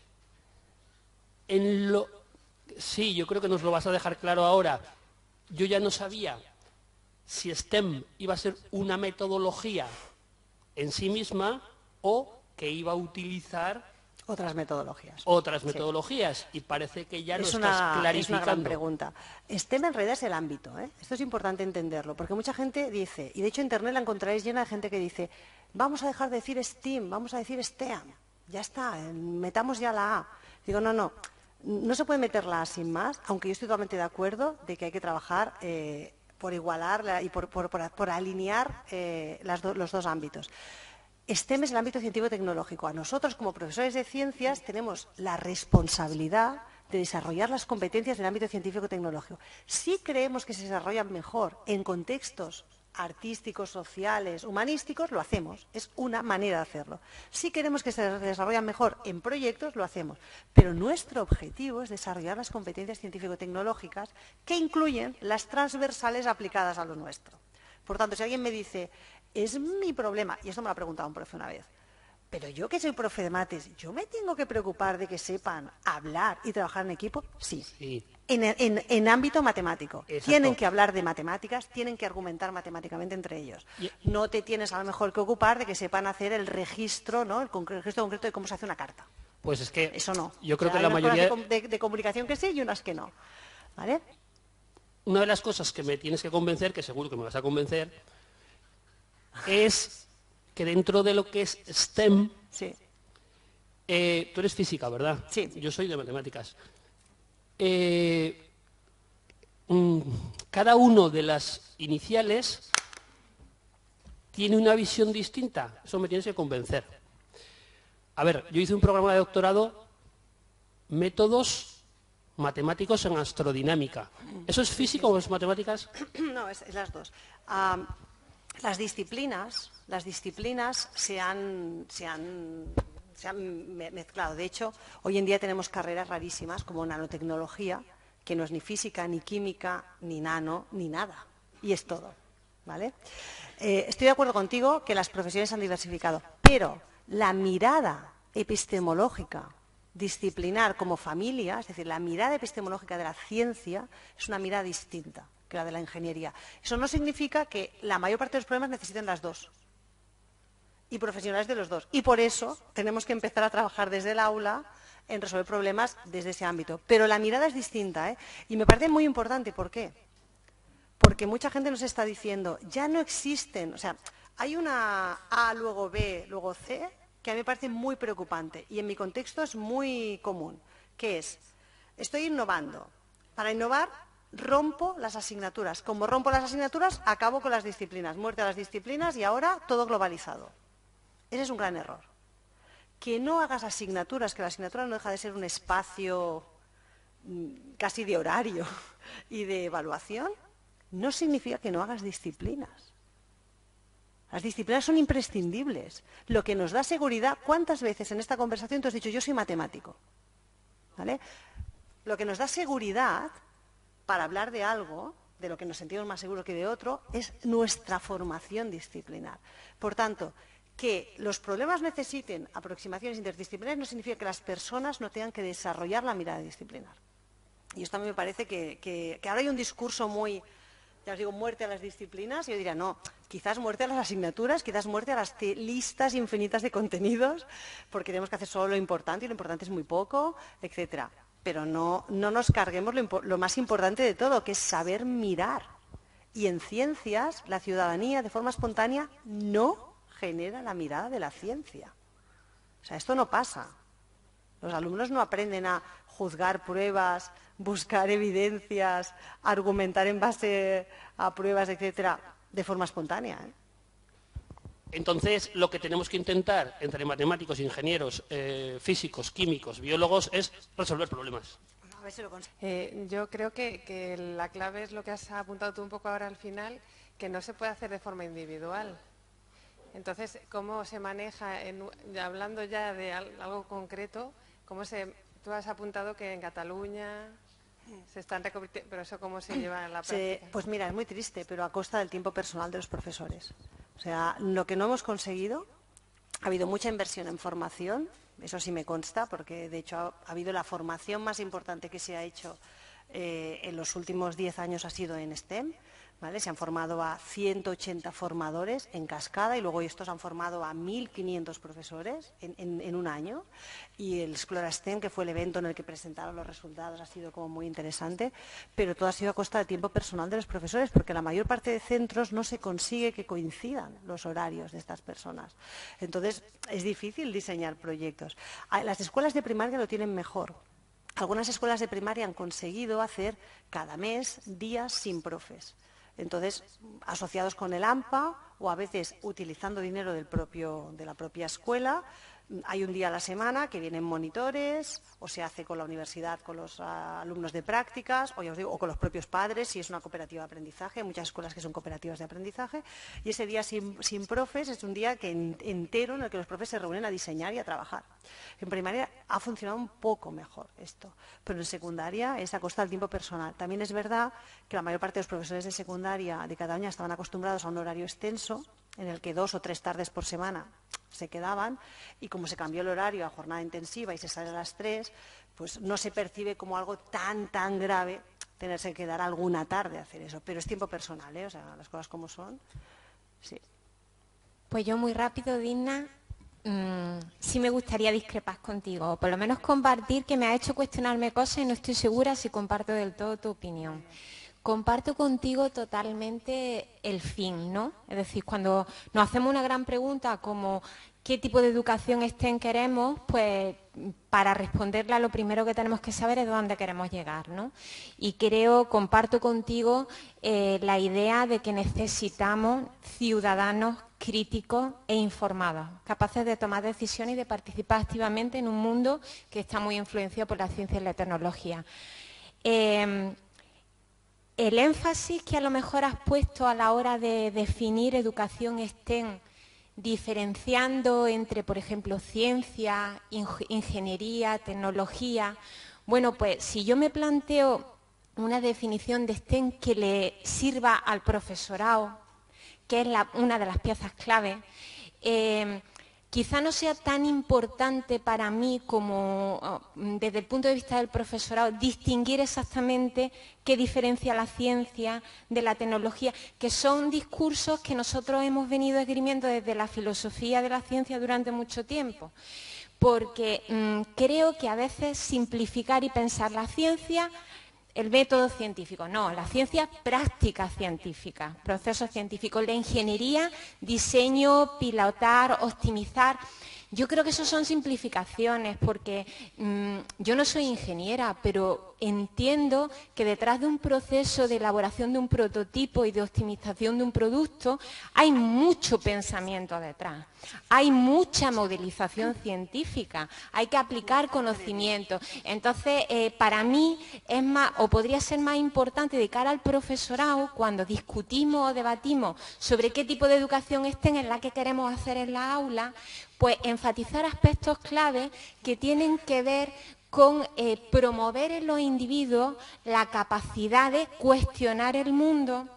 Sí, yo creo que nos lo vas a dejar claro ahora. Yo ya no sabía si STEM iba a ser una metodología en sí misma o que iba a utilizar otras metodologías. Sí. Y parece que ya lo estás clarificando. Es una gran pregunta. STEM en realidad es el ámbito, ¿eh? Esto es importante entenderlo, porque mucha gente dice, y de hecho en Internet la encontraréis llena de gente que dice, vamos a dejar de decir STEAM, vamos a decir STEAM. Ya está, metamos ya la A. Digo, no se puede meter la A sin más, aunque yo estoy totalmente de acuerdo de que hay que trabajar por igualar y por alinear los dos ámbitos. STEM es el ámbito científico-tecnológico. A nosotros, como profesores de ciencias, tenemos la responsabilidad de desarrollar las competencias del ámbito científico-tecnológico. Si creemos que se desarrollan mejor en contextos artísticos, sociales, humanísticos, lo hacemos. Es una manera de hacerlo. Si queremos que se desarrollen mejor en proyectos, lo hacemos. Pero nuestro objetivo es desarrollar las competencias científico-tecnológicas que incluyen las transversales aplicadas a lo nuestro. Por tanto, si alguien me dice, es mi problema, y esto me lo ha preguntado un profe una vez, pero yo que soy profe de mates, ¿yo me tengo que preocupar de que sepan hablar y trabajar en equipo? Sí. En ámbito matemático. Exacto. Tienen que hablar de matemáticas, tienen que argumentar matemáticamente entre ellos. No te tienes a lo mejor que ocupar de que sepan hacer el registro, ¿no? El registro concreto de cómo se hace una carta. Pues es que eso no. Yo creo que la mayoría de comunicación que sí y unas que no. ¿Vale? Una de las cosas que me tienes que convencer, que seguro que me vas a convencer, es que dentro de lo que es STEM, sí. Tú eres física, ¿verdad? Sí. Yo soy de matemáticas. Cada uno de las iniciales tiene una visión distinta. Eso me tienes que convencer. A ver, yo hice un programa de doctorado, métodos matemáticos en astrodinámica. ¿Eso es física o es matemáticas? No, es las dos. Las disciplinas se han mezclado. De hecho, hoy en día tenemos carreras rarísimas como nanotecnología, que no es ni física, ni química, ni nano, ni nada. Y es todo. ¿Vale? Estoy de acuerdo contigo que las profesiones han diversificado, pero la mirada epistemológica disciplinar como familia, es decir, la mirada epistemológica de la ciencia es una mirada distinta que la de la ingeniería. Eso no significa que la mayor parte de los problemas necesiten las dos y profesionales de los dos. Y por eso tenemos que empezar a trabajar desde el aula en resolver problemas desde ese ámbito. Pero la mirada es distinta, ¿eh? Y me parece muy importante. ¿Por qué? Porque mucha gente nos está diciendo, ya no existen, o sea, hay una A, luego B, luego C, que a mí me parece muy preocupante y en mi contexto es muy común, que es, estoy innovando. Para innovar, rompo las asignaturas. Como rompo las asignaturas, acabo con las disciplinas. Muerte a las disciplinas y ahora todo globalizado. Ese es un gran error. Que no hagas asignaturas, que la asignatura no deja de ser un espacio casi de horario y de evaluación, no significa que no hagas disciplinas. Las disciplinas son imprescindibles. Lo que nos da seguridad, ¿cuántas veces en esta conversación te has dicho yo soy matemático? ¿Vale? Lo que nos da seguridad para hablar de algo, de lo que nos sentimos más seguros que de otro, es nuestra formación disciplinar. Por tanto, Que los problemas necesiten aproximaciones interdisciplinarias no significa que las personas no tengan que desarrollar la mirada disciplinar. Y esto a mí me parece que ahora hay un discurso muy, ya os digo, muerte a las disciplinas, y yo diría, no, quizás muerte a las asignaturas, quizás muerte a las listas infinitas de contenidos, porque tenemos que hacer solo lo importante y lo importante es muy poco, etcétera. Pero no nos carguemos lo más importante de todo, que es saber mirar. Y en ciencias, la ciudadanía, de forma espontánea, no genera la mirada de la ciencia. O sea, esto no pasa. Los alumnos no aprenden a juzgar pruebas, buscar evidencias, argumentar en base a pruebas, etcétera, de forma espontánea, ¿eh? Entonces, lo que tenemos que intentar entre matemáticos, ingenieros, físicos, químicos, biólogos, es resolver problemas. A ver si lo yo creo que la clave es lo que has apuntado tú un poco ahora al final, que no se puede hacer de forma individual. Entonces, ¿cómo se maneja, hablando ya de algo concreto, tú has apuntado que en Cataluña se están reconvirtiendo, pero eso cómo se lleva a la práctica? Pues mira, es muy triste, pero a costa del tiempo personal de los profesores. O sea, lo que no hemos conseguido, ha habido mucha inversión en formación, eso sí me consta, porque de hecho ha habido la formación más importante que se ha hecho en los últimos 10 años ha sido en STEM. ¿Vale? Se han formado a 180 formadores en cascada y luego estos han formado a 1.500 profesores en un año. Y el Explora STEM, que fue el evento en el que presentaron los resultados, ha sido como muy interesante, pero todo ha sido a costa del tiempo personal de los profesores, porque en la mayor parte de centros no se consigue que coincidan los horarios de estas personas. Entonces, es difícil diseñar proyectos. Las escuelas de primaria lo tienen mejor. Algunas escuelas de primaria han conseguido hacer cada mes días sin profes. Entonces, asociados con el AMPA o a veces utilizando dinero de la propia escuela, hay un día a la semana que vienen monitores o se hace con la universidad, con los alumnos de prácticas o, ya os digo, o con los propios padres si es una cooperativa de aprendizaje. Hay muchas escuelas que son cooperativas de aprendizaje y ese día sin profes es un día entero en el que los profes se reúnen a diseñar y a trabajar. En primaria ha funcionado un poco mejor esto, pero en secundaria es a costa del tiempo personal. También es verdad que la mayor parte de los profesores de secundaria de Cataluña estaban acostumbrados a un horario extenso en el que 2 o 3 tardes por semana se quedaban y como se cambió el horario a jornada intensiva y se sale a las 3, pues no se percibe como algo tan grave tenerse que quedar alguna tarde a hacer eso. Pero es tiempo personal, ¿eh? O sea, las cosas como son. Sí. Pues yo muy rápido, Digna, sí me gustaría discrepar contigo, o por lo menos compartir que me ha hecho cuestionarme cosas y no estoy segura si comparto del todo tu opinión. Comparto contigo totalmente el fin, ¿no? Es decir, cuando nos hacemos una gran pregunta como ¿qué tipo de educación STEM queremos? Pues para responderla lo primero que tenemos que saber es dónde queremos llegar, ¿no? Y comparto contigo la idea de que necesitamos ciudadanos críticos e informados, capaces de tomar decisiones y de participar activamente en un mundo que está muy influenciado por la ciencia y la tecnología. El énfasis que a lo mejor has puesto a la hora de definir educación STEM, diferenciando entre, por ejemplo, ciencia, ingeniería, tecnología. Bueno, pues si yo me planteo una definición de STEM que le sirva al profesorado, que es una de las piezas clave, quizá no sea tan importante para mí como desde el punto de vista del profesorado distinguir exactamente qué diferencia la ciencia de la tecnología, que son discursos que nosotros hemos venido esgrimiendo desde la filosofía de la ciencia durante mucho tiempo. Porque creo que a veces simplificar y pensar la ciencia, el método científico, no, la ciencia práctica científica, procesos científicos, la ingeniería, diseño, pilotar, optimizar. Yo creo que eso son simplificaciones porque yo no soy ingeniera, pero entiendo que detrás de un proceso de elaboración de un prototipo y de optimización de un producto hay mucho pensamiento detrás, hay mucha modelización científica, hay que aplicar conocimiento. Entonces, para mí es más, o podría ser más importante de cara al profesorado, cuando discutimos o debatimos sobre qué tipo de educación STEM en la que queremos hacer en la aula, pues enfatizar aspectos clave que tienen que ver con promover en los individuos la capacidad de cuestionar el mundo,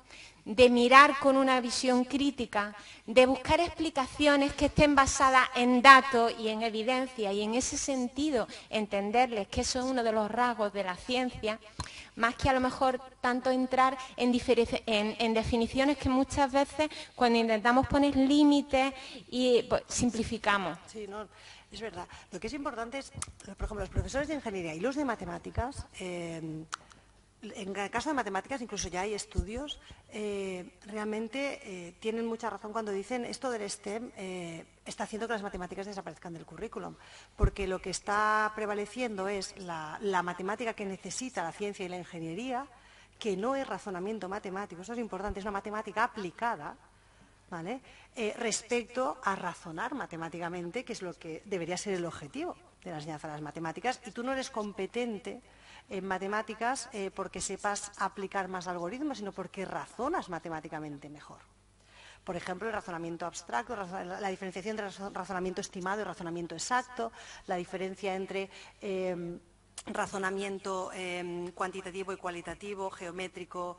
de mirar con una visión crítica, de buscar explicaciones que estén basadas en datos y en evidencia, y en ese sentido entenderles que eso es uno de los rasgos de la ciencia, más que a lo mejor tanto entrar en definiciones que muchas veces cuando intentamos poner límites y pues, simplificamos. Sí, no, es verdad. Lo que es importante es, por ejemplo, los profesores de ingeniería y los de matemáticas, en el caso de matemáticas incluso ya hay estudios, realmente tienen mucha razón cuando dicen esto del STEM está haciendo que las matemáticas desaparezcan del currículum, porque lo que está prevaleciendo es la matemática que necesita la ciencia y la ingeniería, que no es razonamiento matemático, eso es importante, es una matemática aplicada, ¿vale? Respecto a razonar matemáticamente, que es lo que debería ser el objetivo de la enseñanza de las matemáticas, y tú no eres competente en matemáticas porque sepas aplicar más algoritmos, sino porque razonas matemáticamente mejor. Por ejemplo, el razonamiento abstracto, la diferenciación entre razonamiento estimado y razonamiento exacto, la diferencia entre razonamiento cuantitativo y cualitativo, geométrico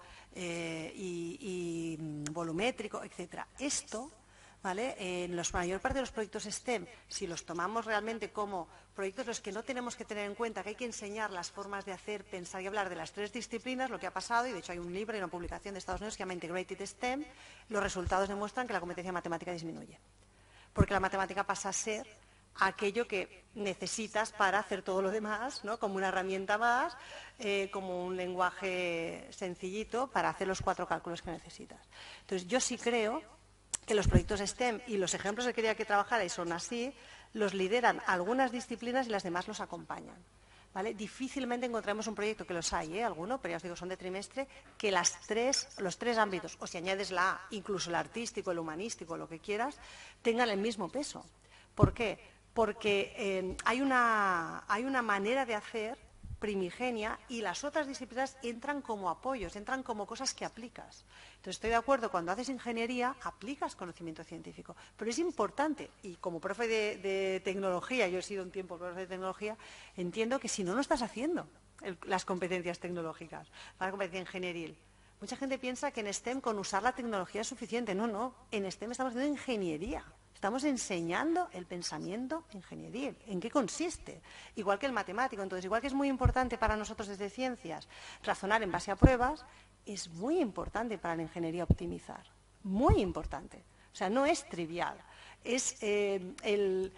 y volumétrico, etcétera. Esto, ¿vale? En la mayor parte de los proyectos STEM, si los tomamos realmente como proyectos en los que no tenemos que tener en cuenta que hay que enseñar las formas de hacer, pensar y hablar de las tres disciplinas, lo que ha pasado, y de hecho hay un libro y una publicación de Estados Unidos que se llama Integrated STEM, los resultados demuestran que la competencia matemática disminuye. Porque la matemática pasa a ser aquello que necesitas para hacer todo lo demás, ¿no? Como una herramienta más, como un lenguaje sencillito para hacer los 4 cálculos que necesitas. Entonces, yo sí creo que los proyectos STEM y los ejemplos que quería que trabajarais son así, los lideran algunas disciplinas y las demás los acompañan, ¿vale? Difícilmente encontramos un proyecto, que los hay, alguno, pero ya os digo, son de trimestre, que los tres ámbitos, o si añades la A, incluso el artístico, el humanístico, lo que quieras, tengan el mismo peso. ¿Por qué? Porque hay una manera de hacer primigenia y las otras disciplinas entran como apoyos, entran como cosas que aplicas. Entonces, estoy de acuerdo, cuando haces ingeniería, aplicas conocimiento científico. Pero es importante, y como profe de tecnología, yo he sido un tiempo profe de tecnología, entiendo que si no, no estás haciendo las competencias tecnológicas, la competencia ingenieril. Mucha gente piensa que en STEM con usar la tecnología es suficiente. No, no, en STEM estamos haciendo ingeniería. Estamos enseñando el pensamiento ingenieril, en qué consiste, igual que el matemático. Entonces, igual que es muy importante para nosotros desde ciencias razonar en base a pruebas, es muy importante para la ingeniería optimizar, muy importante. O sea, no es trivial. Es con el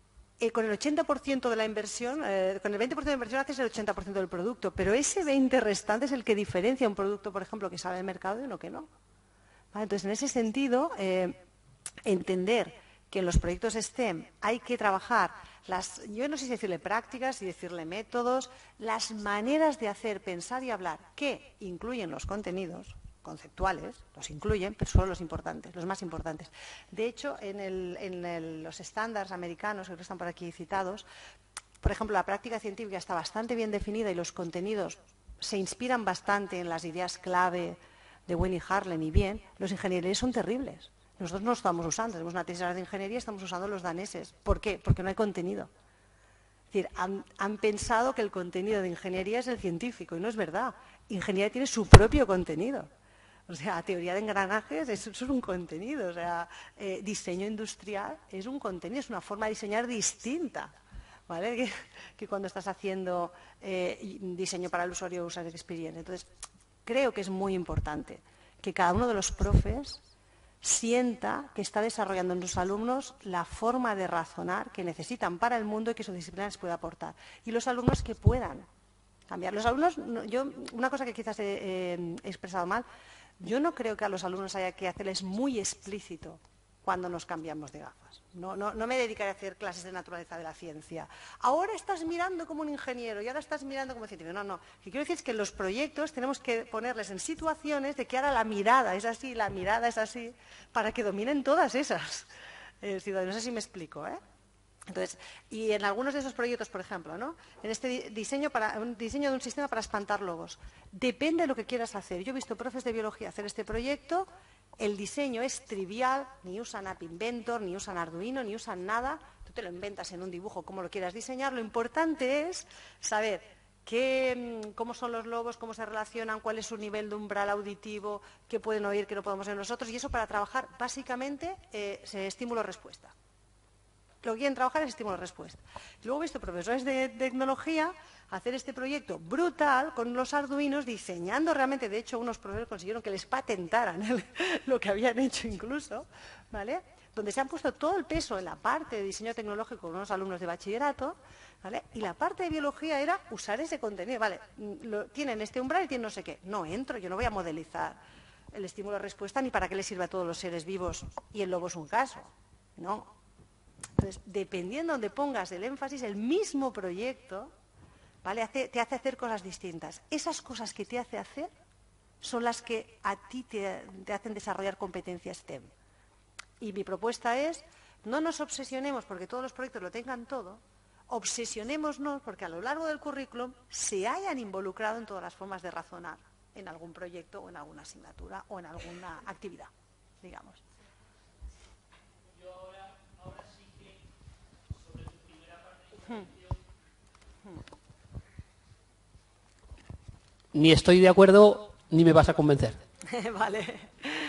80% de la inversión, con el 20% de la inversión haces el 80% del producto, pero ese 20% restante es el que diferencia un producto, por ejemplo, que sale al mercado y uno que no. ¿Vale? Entonces, en ese sentido, entender que en los proyectos STEM hay que trabajar yo no sé si decirle prácticas, si decirle métodos, las maneras de hacer, pensar y hablar, que incluyen los contenidos conceptuales, los incluyen, pero solo los importantes, los más importantes. De hecho, en los estándares americanos, que están por aquí citados, por ejemplo, la práctica científica está bastante bien definida y los contenidos se inspiran bastante en las ideas clave de Winnie Harlan y bien, los ingenieros son terribles. Nosotros no lo estamos usando, tenemos una tesis de ingeniería y estamos usando los daneses. ¿Por qué? Porque no hay contenido. Es decir, han pensado que el contenido de ingeniería es el científico y no es verdad. Ingeniería tiene su propio contenido. O sea, teoría de engranajes, eso es un contenido. O sea, diseño industrial es un contenido, es una forma de diseñar distinta, ¿vale? Que cuando estás haciendo diseño para el usuario user experience. Entonces, creo que es muy importante que cada uno de los profes sienta que está desarrollando en sus alumnos la forma de razonar que necesitan para el mundo y que su disciplina les pueda aportar. Y los alumnos que puedan cambiar. Los alumnos, una cosa que quizás he expresado mal, yo no creo que a los alumnos haya que hacerles muy explícito cuando nos cambiamos de gafas. No me dedicaré a hacer clases de naturaleza de la ciencia. Ahora estás mirando como un ingeniero y ahora estás mirando como científico. No. Lo que quiero decir es que en los proyectos tenemos que ponerles en situaciones de que ahora la mirada es así, para que dominen todas esas. No sé si me explico, ¿eh? Entonces, y en algunos de esos proyectos, por ejemplo, ¿no? En este diseño de un sistema para espantar lobos, depende de lo que quieras hacer. Yo he visto profes de biología hacer este proyecto. El diseño es trivial, ni usan App Inventor, ni usan Arduino, ni usan nada. Tú te lo inventas en un dibujo como lo quieras diseñar. Lo importante es saber cómo son los lobos, cómo se relacionan, cuál es su nivel de umbral auditivo, qué pueden oír, qué no podemos oír nosotros, y eso para trabajar básicamente estímulo-respuesta. Lo que quieren trabajar es estímulo-respuesta. Luego he visto profesores de tecnología hacer este proyecto brutal con los arduinos, diseñando realmente, de hecho unos profesores consiguieron que les patentaran lo que habían hecho incluso, ¿vale? Donde se han puesto todo el peso en la parte de diseño tecnológico con unos alumnos de bachillerato, ¿vale? Y la parte de biología era usar ese contenido, ¿vale? Tienen este umbral y tienen no sé qué. No entro, yo no voy a modelizar el estímulo-respuesta ni para qué le sirve a todos los seres vivos y el lobo es un caso, no. Entonces, dependiendo de donde pongas el énfasis, el mismo proyecto, ¿vale? te hace hacer cosas distintas. Esas cosas que te hace hacer son las que a ti te hacen desarrollar competencias STEM. Y mi propuesta es, no nos obsesionemos porque todos los proyectos lo tengan todo, obsesionémonos porque a lo largo del currículum se hayan involucrado en todas las formas de razonar en algún proyecto o en alguna asignatura o en alguna actividad, digamos. Yo ahora sí que, sobre tu primera parte de intervención, ni estoy de acuerdo ni me vas a convencer. Vale.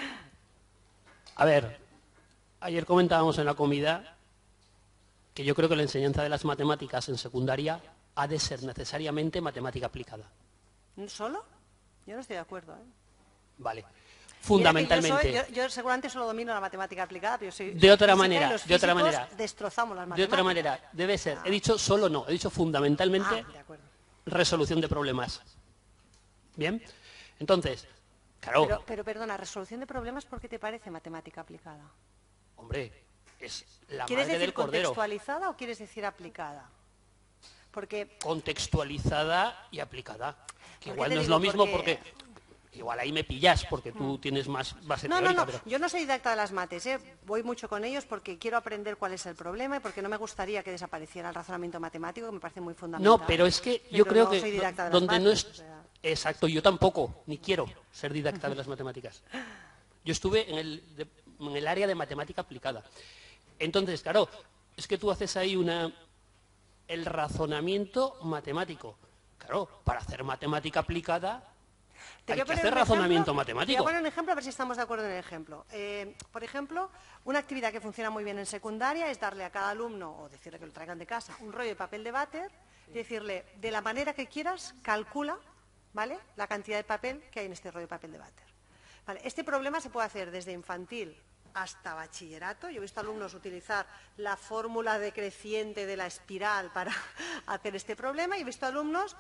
A ver, ayer comentábamos en la comida que yo creo que la enseñanza de las matemáticas en secundaria ha de ser necesariamente matemática aplicada. ¿Solo? Yo no estoy de acuerdo, ¿eh? Vale. Mira que Fundamentalmente. yo seguramente solo domino la matemática aplicada, pero soy De otra física manera, y los de otra físicos manera. destrozamos las De matemáticas. otra manera, debe ser. He dicho solo no, he dicho fundamentalmente De acuerdo. resolución de problemas. ¿Bien? Entonces, claro, Pero perdona, resolución de problemas, ¿por qué te parece matemática aplicada? hombre, es la ¿Quieres madre decir del cordero. contextualizada o quieres decir aplicada? Porque Contextualizada y aplicada. Que ¿por igual qué te no es digo? lo mismo porque igual ahí me pillas porque tú tienes más base No, teórica. Pero... yo no soy didacta de las mates, ¿eh? Voy mucho con ellos porque quiero aprender cuál es el problema y porque no me gustaría que desapareciera el razonamiento matemático, que me parece muy fundamental. No, pero es que yo creo no que soy didacta de las donde no mates, es... o sea. Exacto, yo tampoco, ni quiero ser didacta de las matemáticas. Yo estuve en el área de matemática aplicada. Entonces, claro, es que tú haces ahí el razonamiento matemático. Claro, para hacer matemática aplicada hay que hacer razonamiento matemático. Te voy a poner un ejemplo a ver si estamos de acuerdo en el ejemplo. Por ejemplo, una actividad que funciona muy bien en secundaria es darle a cada alumno, o decirle que lo traigan de casa, un rollo de papel de váter y decirle, de la manera que quieras, calcula, ¿vale?, la cantidad de papel que hay en este rollo de papel de váter. Vale, este problema se puede hacer desde infantil hasta bachillerato. Yo he visto alumnos utilizar la fórmula decreciente de la espiral para hacer este problema y he visto alumnos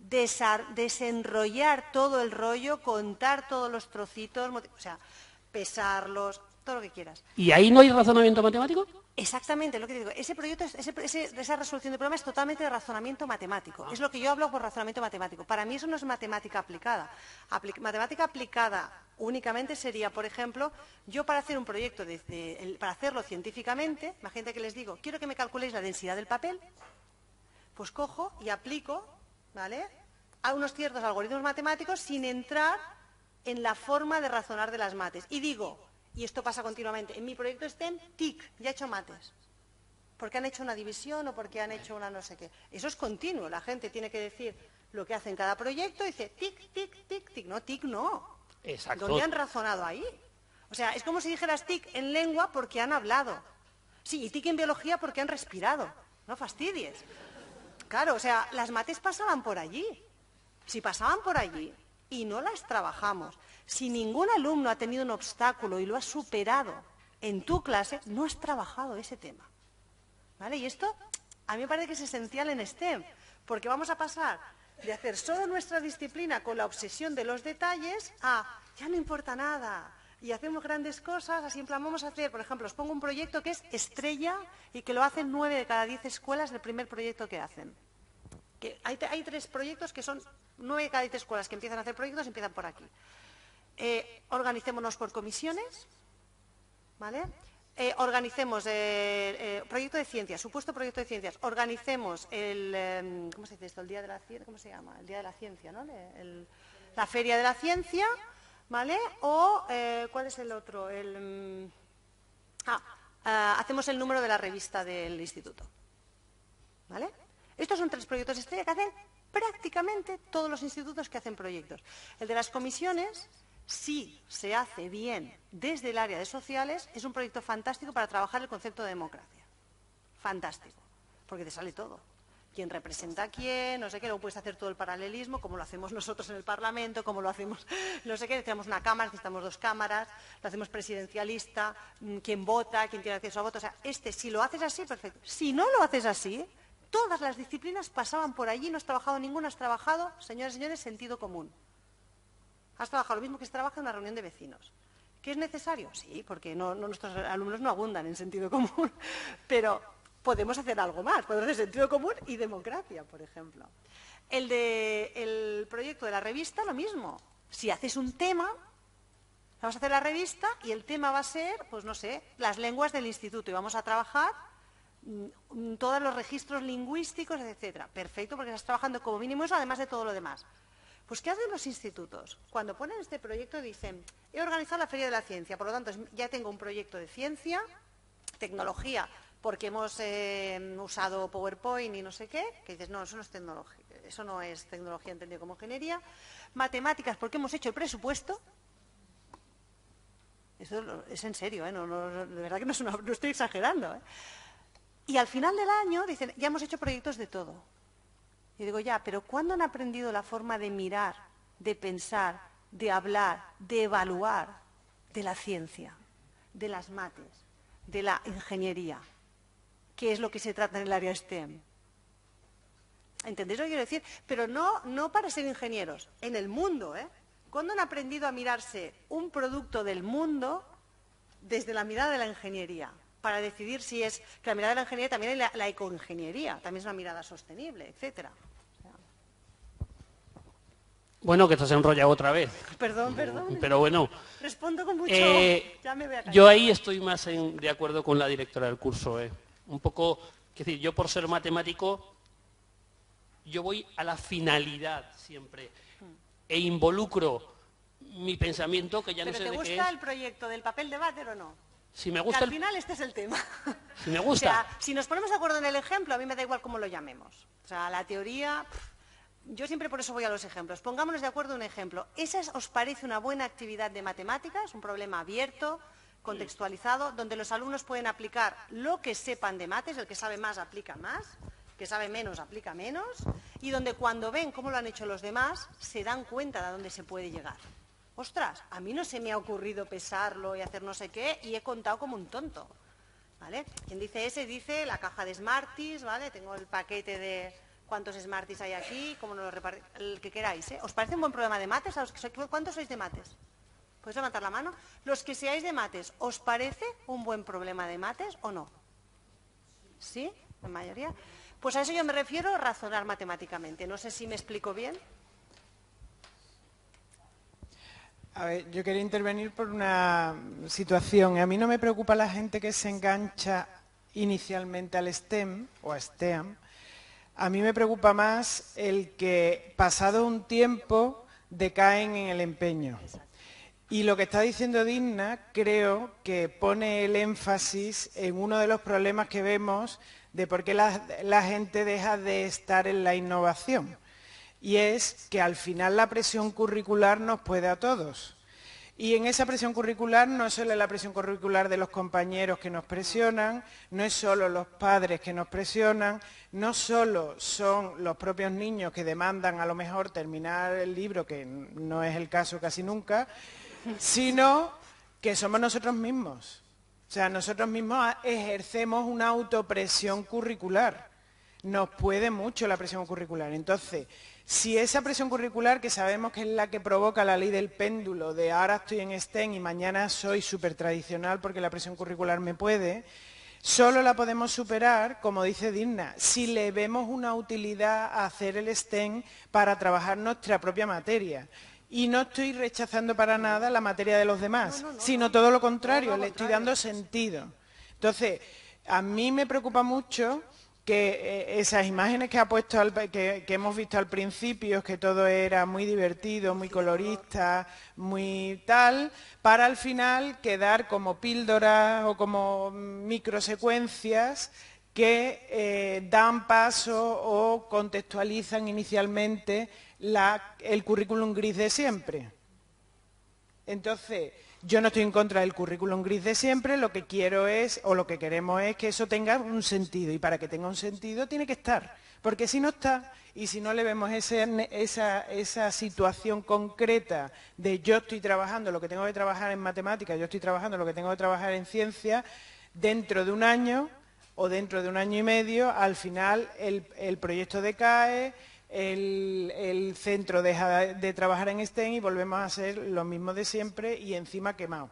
desenrollar todo el rollo, contar todos los trocitos, o sea, pesarlos, todo lo que quieras. ¿Y ahí no hay razonamiento matemático? Exactamente, lo que te digo. Ese proyecto, esa resolución de problemas es totalmente de razonamiento matemático. Es lo que yo hablo por razonamiento matemático. Para mí eso no es matemática aplicada. Matemática aplicada únicamente sería, por ejemplo, yo para hacer un proyecto, para hacerlo científicamente, imagínate que les digo, quiero que me calculéis la densidad del papel, pues cojo y aplico, ¿vale?, a unos ciertos algoritmos matemáticos sin entrar en la forma de razonar de las mates. Y digo, y esto pasa continuamente, en mi proyecto STEM, TIC, ya he hecho mates. Porque han hecho una división o porque han hecho una no sé qué. Eso es continuo, la gente tiene que decir lo que hace en cada proyecto y dice TIC, TIC, TIC, TIC. No, TIC no. Exacto. ¿Dónde han razonado ahí? O sea, es como si dijeras TIC en lengua porque han hablado. Sí, y TIC en biología porque han respirado. No fastidies. Claro, o sea, las mates pasaban por allí. Si pasaban por allí y no las trabajamos, si ningún alumno ha tenido un obstáculo y lo ha superado en tu clase, no has trabajado ese tema. ¿Vale? Y esto a mí me parece que es esencial en STEM, porque vamos a pasar de hacer solo nuestra disciplina con la obsesión de los detalles a ya no importa nada y hacemos grandes cosas, así en plan vamos a hacer, por ejemplo, os pongo un proyecto que es estrella y que lo hacen 9 de cada 10 escuelas el primer proyecto que hacen. Que hay 3 proyectos que son 9 de cada 10 escuelas que empiezan a hacer proyectos, empiezan por aquí. Organicémonos por comisiones, ¿vale? Organicemos proyecto de ciencias, supuesto proyecto de ciencias. Organicemos ¿cómo se dice esto? El día de la ciencia, ¿cómo se llama? El día de la ciencia, ¿no? La feria de la ciencia, ¿vale? O ¿cuál es el otro? Hacemos el número de la revista del instituto, ¿vale? Estos son 3 proyectos estrella que hacen prácticamente todos los institutos que hacen proyectos. El de las comisiones, si se hace bien desde el área de sociales, es un proyecto fantástico para trabajar el concepto de democracia. Fantástico, porque te sale todo. Quién representa a quién, no sé qué, luego puedes hacer todo el paralelismo, como lo hacemos nosotros en el Parlamento, como lo hacemos, no sé qué, tenemos una cámara, necesitamos 2 cámaras, lo hacemos presidencialista, quién vota, quién tiene acceso a voto, o sea, si lo haces así, perfecto. Si no lo haces así, todas las disciplinas pasaban por allí, no has trabajado ninguna, has trabajado, señores y señores, sentido común. Has trabajado lo mismo que se trabaja en una reunión de vecinos. ¿Qué es necesario? Sí, porque nuestros alumnos no abundan en sentido común, pero podemos hacer algo más, podemos hacer sentido común y democracia, por ejemplo. El proyecto de la revista, lo mismo. Si haces un tema, vamos a hacer la revista y el tema va a ser, pues no sé, las lenguas del instituto y vamos a trabajar todos los registros lingüísticos, etcétera. Perfecto, porque estás trabajando como mínimo eso, además de todo lo demás. Pues, ¿qué hacen los institutos? Cuando ponen este proyecto dicen, he organizado la Feria de la Ciencia, por lo tanto, ya tengo un proyecto de ciencia, tecnología, porque hemos usado PowerPoint y no sé qué, que dices, no, eso no es tecnología, eso no es tecnología entendido como ingeniería. Matemáticas, porque hemos hecho el presupuesto. Eso es en serio, ¿eh? De verdad que no estoy exagerando, ¿eh? Y al final del año dicen, ya hemos hecho proyectos de todo. Y digo, ya, pero ¿cuándo han aprendido la forma de mirar, de pensar, de hablar, de evaluar de la ciencia, de las mates, de la ingeniería? ¿Qué es lo que se trata en el área STEM? ¿Entendéis lo que quiero decir? Pero no para ser ingenieros, en el mundo, ¿eh? ¿Cuándo han aprendido a mirarse un producto del mundo desde la mirada de la ingeniería? Para decidir si es que la mirada de la ingeniería también hay la ecoingeniería, también es una mirada sostenible, etcétera. Bueno, que esto se enrolla otra vez. Perdón. Pero bueno. Respondo con mucho... Ya me voy a callar. Yo ahí estoy más de acuerdo con la directora del curso. Un poco, es decir, yo por ser matemático, yo voy a la finalidad siempre e involucro mi pensamiento, que ya no sé de qué es. ¿Pero te gusta el proyecto del papel de váter o no? Si me gusta que al final este es el tema. Si me gusta. O sea, si nos ponemos de acuerdo en el ejemplo, a mí me da igual cómo lo llamemos. O sea, la teoría... Yo siempre por eso voy a los ejemplos. Pongámonos de acuerdo en un ejemplo. ¿Esa os parece una buena actividad de matemáticas? Un problema abierto, contextualizado, donde los alumnos pueden aplicar lo que sepan de mates, el que sabe más aplica más, el que sabe menos aplica menos, y donde cuando ven cómo lo han hecho los demás, se dan cuenta de dónde se puede llegar. Ostras, a mí no se me ha ocurrido pesarlo y hacer no sé qué, y he contado como un tonto, ¿vale? Quien dice ese dice la caja de Smarties, ¿vale? Tengo el paquete de cuántos Smarties hay aquí, cómo nos lo repartimos, el que queráis, ¿eh? ¿Os parece un buen problema de mates? ¿Cuántos sois de mates? ¿Podéis levantar la mano? Los que seáis de mates, ¿os parece un buen problema de mates o no? ¿Sí? ¿La mayoría? Pues a eso yo me refiero, razonar matemáticamente. No sé si me explico bien. A ver, yo quería intervenir por una situación. A mí no me preocupa la gente que se engancha inicialmente al STEM o a STEAM. A mí me preocupa más el que, pasado un tiempo, decaen en el empeño. Y lo que está diciendo Digna creo que pone el énfasis en uno de los problemas que vemos de por qué la gente deja de estar en la innovación. Y es que al final la presión curricular nos puede a todos. Y en esa presión curricular no es solo la presión curricular de los compañeros que nos presionan, no es solo los padres que nos presionan, no solo son los propios niños que demandan a lo mejor terminar el libro, que no es el caso casi nunca, sino que somos nosotros mismos. O sea, nosotros mismos ejercemos una autopresión curricular. Nos puede mucho la presión curricular. Entonces, si esa presión curricular, que sabemos que es la que provoca la ley del péndulo, de ahora estoy en STEM y mañana soy súper tradicional porque la presión curricular me puede, solo la podemos superar, como dice Digna, si le vemos una utilidad a hacer el STEM para trabajar nuestra propia materia. Y no estoy rechazando para nada la materia de los demás, sino todo lo contrario, le estoy dando sentido. Entonces, a mí me preocupa mucho que esas imágenes que ha puesto que hemos visto al principio, que todo era muy divertido, muy colorista, muy tal, para al final quedar como píldoras o como microsecuencias que dan paso o contextualizan inicialmente el currículum gris de siempre. Entonces, yo no estoy en contra del currículum gris de siempre, lo que quiero es, o lo que queremos es que eso tenga un sentido, y para que tenga un sentido tiene que estar, porque si no está, y si no le vemos esa situación concreta de yo estoy trabajando lo que tengo que trabajar en matemáticas, yo estoy trabajando lo que tengo que trabajar en ciencia, dentro de un año o dentro de un año y medio, al final el proyecto decae, el centro deja de trabajar en STEM y volvemos a ser lo mismo de siempre y encima quemado.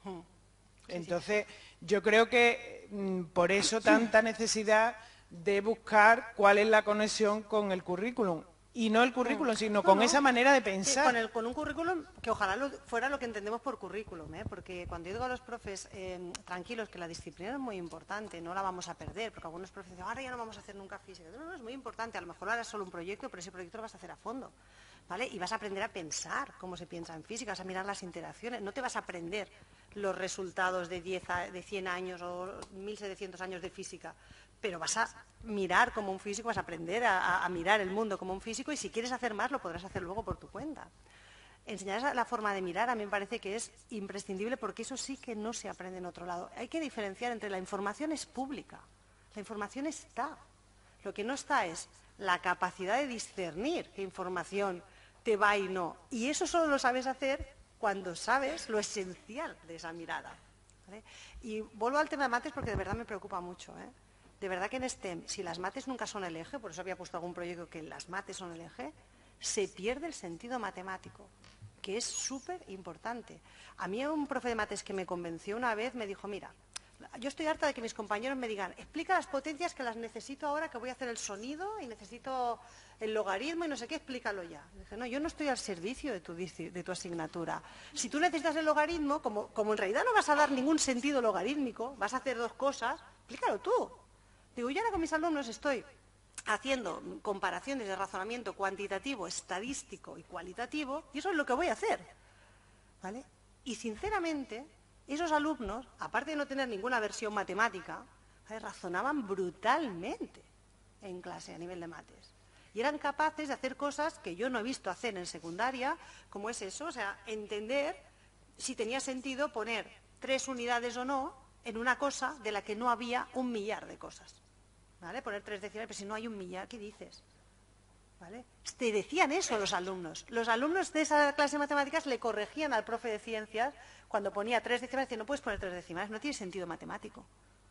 Entonces, yo creo que por eso tanta necesidad de buscar cuál es la conexión con el currículum. Y no el currículum, sino con esa manera de pensar. Sí, con un currículum que ojalá fuera lo que entendemos por currículum, porque cuando yo digo a los profes, tranquilos, que la disciplina es muy importante, no la vamos a perder, porque algunos profes dicen, ahora ya no vamos a hacer nunca física. No, es muy importante, a lo mejor ahora es solo un proyecto, pero ese proyecto lo vas a hacer a fondo, ¿vale? Y vas a aprender a pensar cómo se piensa en física, vas a mirar las interacciones, no te vas a aprender los resultados de 100 años o 1700 años de física, pero vas a mirar como un físico, vas a aprender a mirar el mundo como un físico y si quieres hacer más lo podrás hacer luego por tu cuenta. Enseñar la forma de mirar a mí me parece que es imprescindible porque eso sí que no se aprende en otro lado. Hay que diferenciar entre la información es pública, la información está. Lo que no está es la capacidad de discernir qué información te va y no. Y eso solo lo sabes hacer cuando sabes lo esencial de esa mirada, ¿vale? Y vuelvo al tema de mates porque de verdad me preocupa mucho, De verdad que en STEM, si las mates nunca son el eje, por eso había puesto algún proyecto que las mates son el eje, se pierde el sentido matemático, que es súper importante. A mí un profe de mates que me convenció una vez me dijo, mira, yo estoy harta de que mis compañeros me digan, explica las potencias que las necesito ahora que voy a hacer el sonido y necesito el logaritmo y no sé qué, explícalo ya. Y dije, no, yo no estoy al servicio de tu asignatura. Si tú necesitas el logaritmo, como en realidad no vas a dar ningún sentido logarítmico, vas a hacer dos cosas, explícalo tú. Digo, yo ahora con mis alumnos estoy haciendo comparaciones de razonamiento cuantitativo, estadístico y cualitativo, y eso es lo que voy a hacer, ¿vale? Y sinceramente, esos alumnos, aparte de no tener ninguna versión matemática, razonaban brutalmente en clase a nivel de mates. Y eran capaces de hacer cosas que yo no he visto hacer en secundaria, como es eso, o sea, entender si tenía sentido poner 3 unidades o no en una cosa de la que no había 1 millar de cosas. ¿Vale? Poner 3 decimales, pero si no hay 1 millar, ¿qué dices? ¿Vale? Te decían eso los alumnos. Los alumnos de esa clase de matemáticas le corregían al profe de ciencias cuando ponía 3 decimales, decían, no puedes poner 3 decimales, no tiene sentido matemático.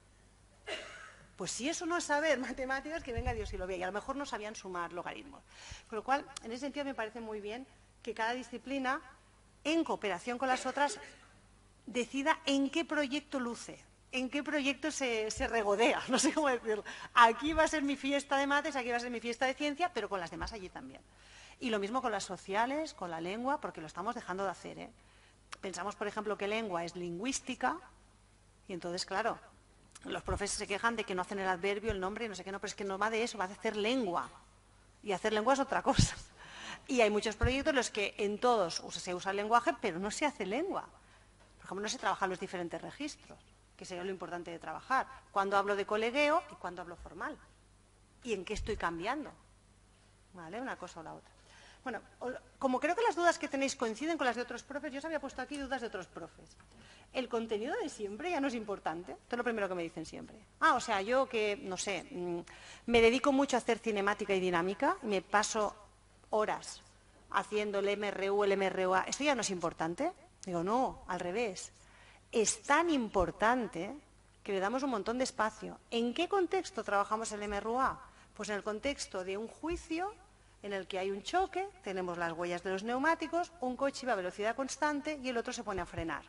Pues si eso no es saber matemáticas, que venga Dios y lo vea. Y a lo mejor no sabían sumar logaritmos. Con lo cual, en ese sentido me parece muy bien que cada disciplina, en cooperación con las otras, decida en qué proyecto luce, en qué proyecto se regodea, no sé cómo decirlo. Aquí va a ser mi fiesta de mates, aquí va a ser mi fiesta de ciencia, pero con las demás allí también. Y lo mismo con las sociales, con la lengua, porque lo estamos dejando de hacer, Pensamos, por ejemplo, que lengua es lingüística, y entonces, claro, los profesores se quejan de que no hacen el adverbio, el nombre, y no sé qué, no, pero es que no va de eso, va de hacer lengua. Y hacer lengua es otra cosa. Y hay muchos proyectos en los que en todos se usa el lenguaje, pero no se hace lengua. Por ejemplo, no se trabajan los diferentes registros, que sería lo importante de trabajar. Cuando hablo de colegueo y cuando hablo formal. ¿Y en qué estoy cambiando? ¿Vale? Una cosa o la otra. Bueno, como creo que las dudas que tenéis coinciden con las de otros profes, yo os había puesto aquí dudas de otros profes. El contenido de siempre ya no es importante. Esto es lo primero que me dicen siempre. O sea, yo que, no sé, me dedico mucho a hacer cinemática y dinámica, me paso horas haciendo el MRU, el MRUA. ¿Esto ya no es importante? Digo, no, al revés. Es tan importante que le damos un montón de espacio. ¿En qué contexto trabajamos el MRUA? Pues en el contexto de un juicio en el que hay un choque, tenemos las huellas de los neumáticos, un coche va a velocidad constante y el otro se pone a frenar.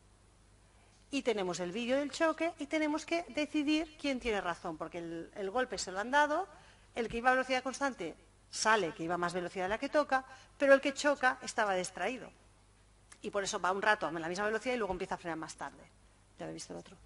Y tenemos el vídeo del choque y tenemos que decidir quién tiene razón, porque el golpe se lo han dado, el que iba a velocidad constante sale que iba a más velocidad de la que toca, pero el que choca estaba distraído. Y por eso va un rato a la misma velocidad y luego empieza a frenar más tarde. Ya habéis visto el otro.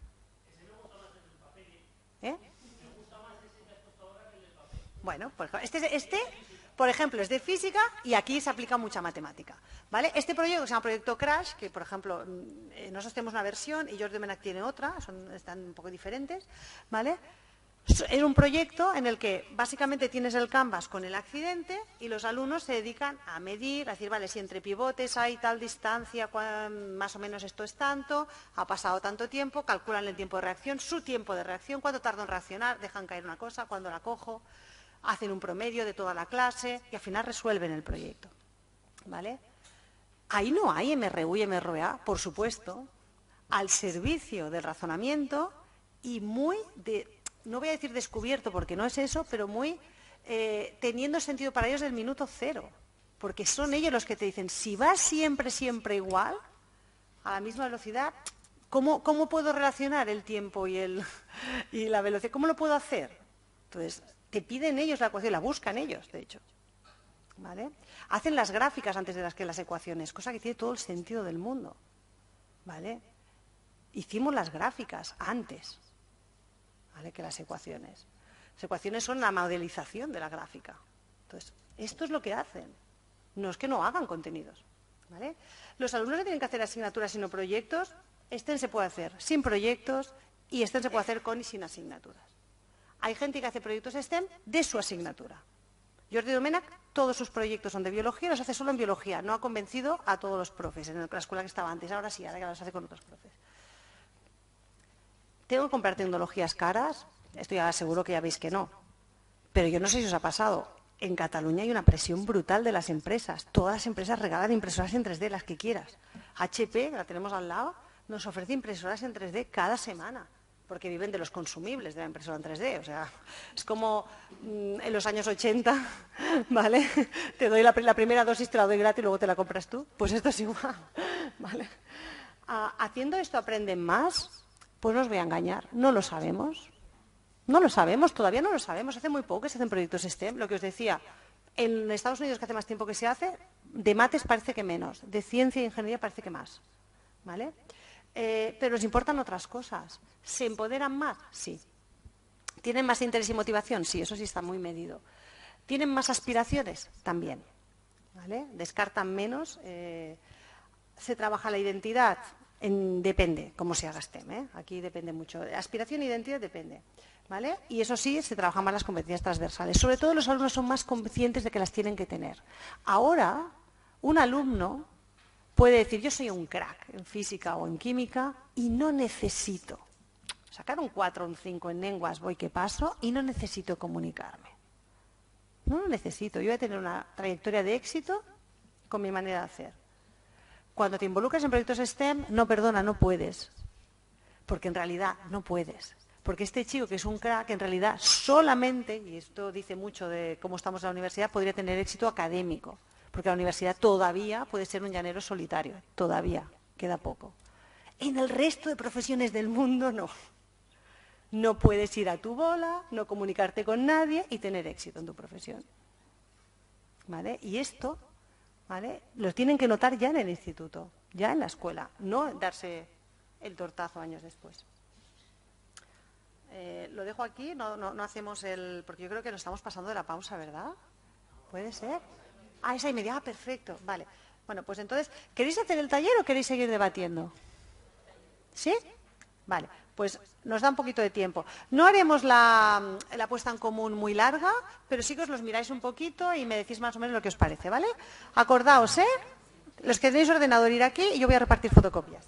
Bueno, pues este, por ejemplo, es de física y aquí se aplica mucha matemática, ¿vale? Este proyecto se llama Proyecto Crash, que, por ejemplo, nosotros tenemos una versión y George Domenac tiene otra, están un poco diferentes, ¿vale? Es un proyecto en el que básicamente tienes el canvas con el accidente y los alumnos se dedican a medir, a decir, vale, si entre pivotes hay tal distancia, más o menos esto es tanto, ha pasado tanto tiempo, calculan el tiempo de reacción, su tiempo de reacción, cuánto tarda en reaccionar, dejan caer una cosa, cuándo la cojo, hacen un promedio de toda la clase y al final resuelven el proyecto. ¿Vale? Ahí no hay MRU y MRA, por supuesto, al servicio del razonamiento y muy no voy a decir descubierto porque no es eso, pero muy teniendo sentido para ellos del minuto cero. Porque son ellos los que te dicen, si vas siempre, siempre igual, a la misma velocidad, ¿cómo puedo relacionar el tiempo y la velocidad? ¿Cómo lo puedo hacer? Entonces, te piden ellos la ecuación, la buscan ellos, de hecho. ¿Vale? Hacen las gráficas antes de las ecuaciones, cosa que tiene todo el sentido del mundo. ¿Vale? Hicimos las gráficas antes, ¿vale?, que las ecuaciones. Las ecuaciones son la modelización de la gráfica. Entonces, esto es lo que hacen. No es que no hagan contenidos. ¿Vale? Los alumnos no tienen que hacer asignaturas sino proyectos. STEM se puede hacer sin proyectos y STEM se puede hacer con y sin asignaturas. Hay gente que hace proyectos STEM de su asignatura. Jordi Domènech, todos sus proyectos son de biología, los hace solo en biología. No ha convencido a todos los profes en la escuela que estaba antes. Ahora sí, ahora que los hace con otros profes. ¿Tengo que comprar tecnologías caras? Esto ya seguro que ya veis que no. Pero yo no sé si os ha pasado. En Cataluña hay una presión brutal de las empresas. Todas las empresas regalan impresoras en 3D, las que quieras. HP, que la tenemos al lado, nos ofrece impresoras en 3D cada semana, porque viven de los consumibles de la impresora en 3D. O sea, es como en los años 80, ¿vale? Te doy la primera dosis, te la doy gratis y luego te la compras tú. Pues esto es igual, ¿vale? Haciendo esto aprenden más. Pues no os voy a engañar, no lo sabemos. No lo sabemos, todavía no lo sabemos. Hace muy poco que se hacen proyectos STEM. Lo que os decía, en Estados Unidos, que hace más tiempo que se hace, de mates parece que menos, de ciencia e ingeniería parece que más. ¿Vale? Pero nos importan otras cosas. ¿Se empoderan más? Sí. ¿Tienen más interés y motivación? Sí, eso sí está muy medido. ¿Tienen más aspiraciones? También. ¿Vale? Descartan menos. ¿Se trabaja la identidad? Depende cómo se haga STEM, ¿eh? Aquí depende mucho. Aspiración e identidad depende, ¿vale? Y eso sí, se trabajan más las competencias transversales. Sobre todo los alumnos son más conscientes de que las tienen que tener. Ahora, un alumno puede decir, yo soy un crack en física o en química y no necesito sacar un 4 o un 5 en lenguas, voy que paso, y no necesito comunicarme. No lo necesito. Yo voy a tener una trayectoria de éxito con mi manera de hacer. Cuando te involucras en proyectos STEM, no puedes. Porque en realidad no puedes. Porque este chico que es un crack, en realidad solamente, y esto dice mucho de cómo estamos en la universidad, podría tener éxito académico. Porque la universidad todavía puede ser un llanero solitario. Todavía, queda poco. En el resto de profesiones del mundo, no. No puedes ir a tu bola, no comunicarte con nadie y tener éxito en tu profesión. ¿Vale? Y esto... ¿vale? Los tienen que notar ya en el instituto, ya en la escuela, no darse el tortazo años después. Lo dejo aquí, no hacemos porque yo creo que nos estamos pasando de la pausa, ¿verdad? ¿Puede ser? Esa y media, perfecto, vale. Bueno, pues entonces, ¿queréis hacer el taller o queréis seguir debatiendo? ¿Sí? Vale, pues nos da un poquito de tiempo. No haremos la puesta en común muy larga, pero sí que os los miráis un poquito y me decís más o menos lo que os parece, ¿vale? Acordaos, ¿eh? Los que tenéis ordenador, ir aquí y yo voy a repartir fotocopias.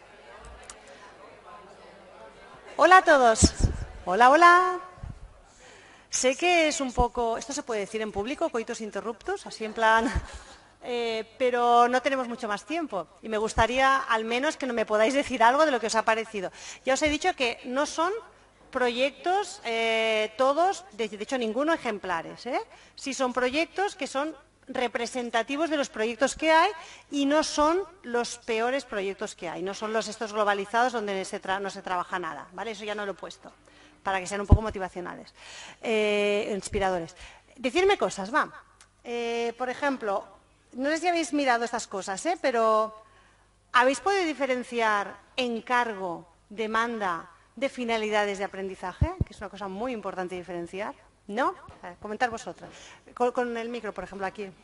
Hola a todos. Hola, hola. Sé que es un poco... ¿Esto se puede decir en público, coitus interruptus? Así en plan... pero no tenemos mucho más tiempo y me gustaría al menos que me podáis decir algo de lo que os ha parecido. Ya os he dicho que no son proyectos todos, de hecho ninguno ejemplares, ¿eh? Sí son proyectos que son representativos de los proyectos que hay y no son los peores proyectos que hay, no son estos globalizados donde no se trabaja nada, ¿vale? Eso ya no lo he puesto, para que sean un poco motivacionales, inspiradores. Decidme cosas, va. Por ejemplo, no sé si habéis mirado estas cosas, pero ¿habéis podido diferenciar encargo, demanda de finalidades de aprendizaje? Que es una cosa muy importante diferenciar. ¿No? A ver, comentar vosotros. Con el micro, por ejemplo, aquí.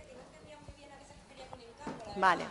Vale.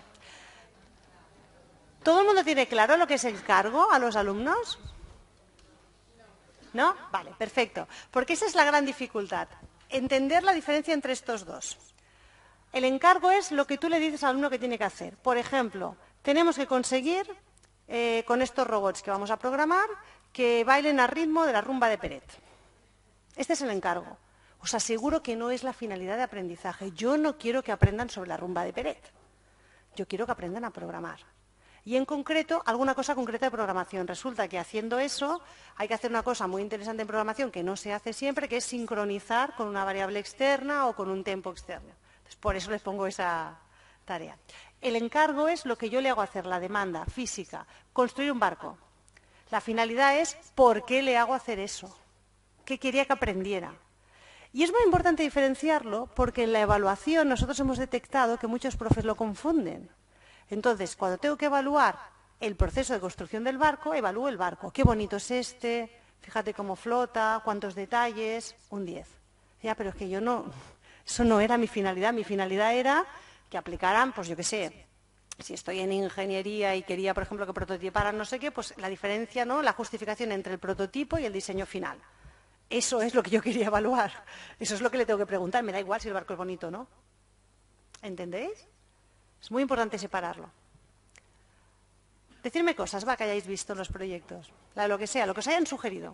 ¿Todo el mundo tiene claro lo que es encargo a los alumnos? ¿No? Vale, perfecto. Porque esa es la gran dificultad, entender la diferencia entre estos dos. El encargo es lo que tú le dices al alumno que tiene que hacer. Por ejemplo, tenemos que conseguir, con estos robots que vamos a programar, que bailen al ritmo de la rumba de Peret. Este es el encargo. Os aseguro que no es la finalidad de aprendizaje. Yo no quiero que aprendan sobre la rumba de Peret. Yo quiero que aprendan a programar. Y en concreto, alguna cosa concreta de programación. Resulta que haciendo eso hay que hacer una cosa muy interesante en programación que no se hace siempre, que es sincronizar con una variable externa o con un tempo externo. Entonces, por eso les pongo esa tarea. El encargo es lo que yo le hago hacer, la demanda física, construir un barco. La finalidad es ¿por qué le hago hacer eso? ¿Qué quería que aprendiera? Y es muy importante diferenciarlo porque en la evaluación nosotros hemos detectado que muchos profes lo confunden. Entonces, cuando tengo que evaluar el proceso de construcción del barco, evalúo el barco. Qué bonito es este, fíjate cómo flota, cuántos detalles, un 10. Ya, pero es que yo no, eso no era mi finalidad. Mi finalidad era que aplicaran, pues yo qué sé, si estoy en ingeniería y quería, por ejemplo, que prototiparan no sé qué, pues la diferencia, ¿no? La justificación entre el prototipo y el diseño final. Eso es lo que yo quería evaluar. Eso es lo que le tengo que preguntar. Me da igual si el barco es bonito o no. ¿Entendéis? Es muy importante separarlo. Decidme cosas, que hayáis visto en los proyectos. Lo que sea, lo que os hayan sugerido.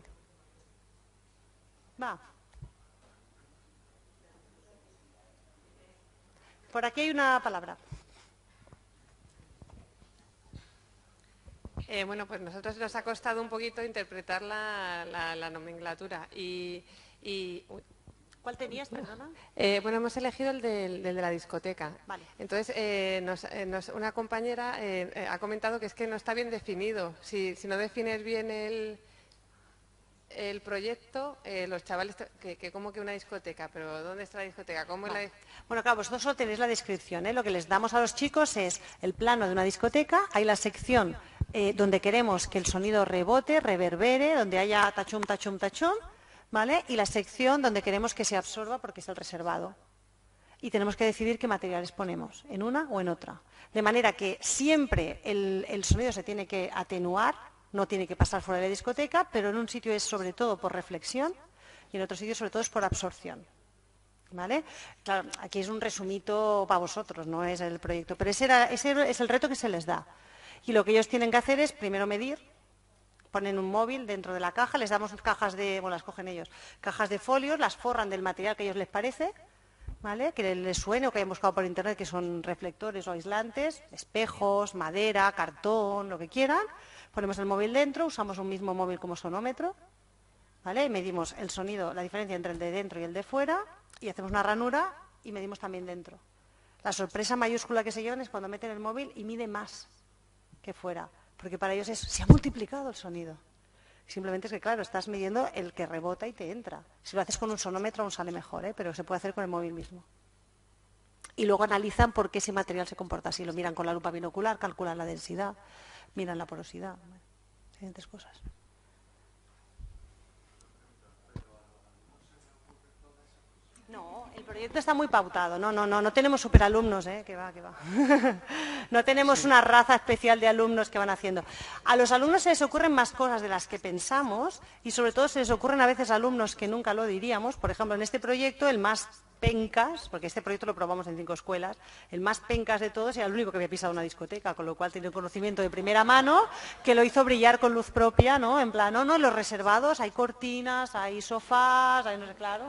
Por aquí hay una palabra. Bueno, pues nosotros nos ha costado un poquito interpretar la nomenclatura uy. ¿Cuál tenías, perdona? Bueno, hemos elegido el de la discoteca. Vale. Entonces, una compañera ha comentado que es que no está bien definido. Si no defines bien el proyecto, los chavales, que como que una discoteca, pero ¿dónde está la discoteca? ¿Cómo Vale. es la... Bueno, claro, vosotros solo tenéis la descripción, ¿eh? Lo que les damos a los chicos es el plano de una discoteca, hay la sección donde queremos que el sonido rebote, reverbere, donde haya tachum, tachum, tachum, ¿vale? Y la sección donde queremos que se absorba porque es el reservado. Y tenemos que decidir qué materiales ponemos, en una o en otra. De manera que siempre el sonido se tiene que atenuar, no tiene que pasar fuera de la discoteca, pero en un sitio es sobre todo por reflexión y en otro sitio sobre todo es por absorción. ¿Vale? Claro, aquí es un resumito para vosotros, no es el proyecto, pero ese es el reto que se les da. Y lo que ellos tienen que hacer es primero medir, ponen un móvil dentro de la caja, les damos cajas de, bueno, las cogen ellos, cajas de folios, las forran del material que a ellos les parece, ¿vale? Que les suene o que hayan buscado por internet, que son reflectores o aislantes, espejos, madera, cartón, lo que quieran. Ponemos el móvil dentro, usamos un mismo móvil como sonómetro, ¿vale? Y medimos el sonido, la diferencia entre el de dentro y el de fuera, y hacemos una ranura y medimos también dentro. La sorpresa mayúscula que se llevan es cuando meten el móvil y mide más que fuera, porque para ellos se ha multiplicado el sonido. Simplemente es que, claro, estás midiendo el que rebota y te entra. Si lo haces con un sonómetro aún sale mejor, pero se puede hacer con el móvil mismo. Y luego analizan por qué ese material se comporta así. Lo miran con la lupa binocular, calculan la densidad, miran la porosidad, diferentes cosas. No, el proyecto está muy pautado. No tenemos superalumnos, que va. No tenemos una raza especial de alumnos que van haciendo. A los alumnos se les ocurren más cosas de las que pensamos y sobre todo se les ocurren a veces alumnos que nunca lo diríamos. Por ejemplo, en este proyecto el más pencas, porque este proyecto lo probamos en 5 escuelas, el más pencas de todos era el único que había pisado una discoteca, con lo cual tiene un conocimiento de primera mano que lo hizo brillar con luz propia, ¿no? En plan, no, los reservados, hay cortinas, hay sofás, hay no sé, claro.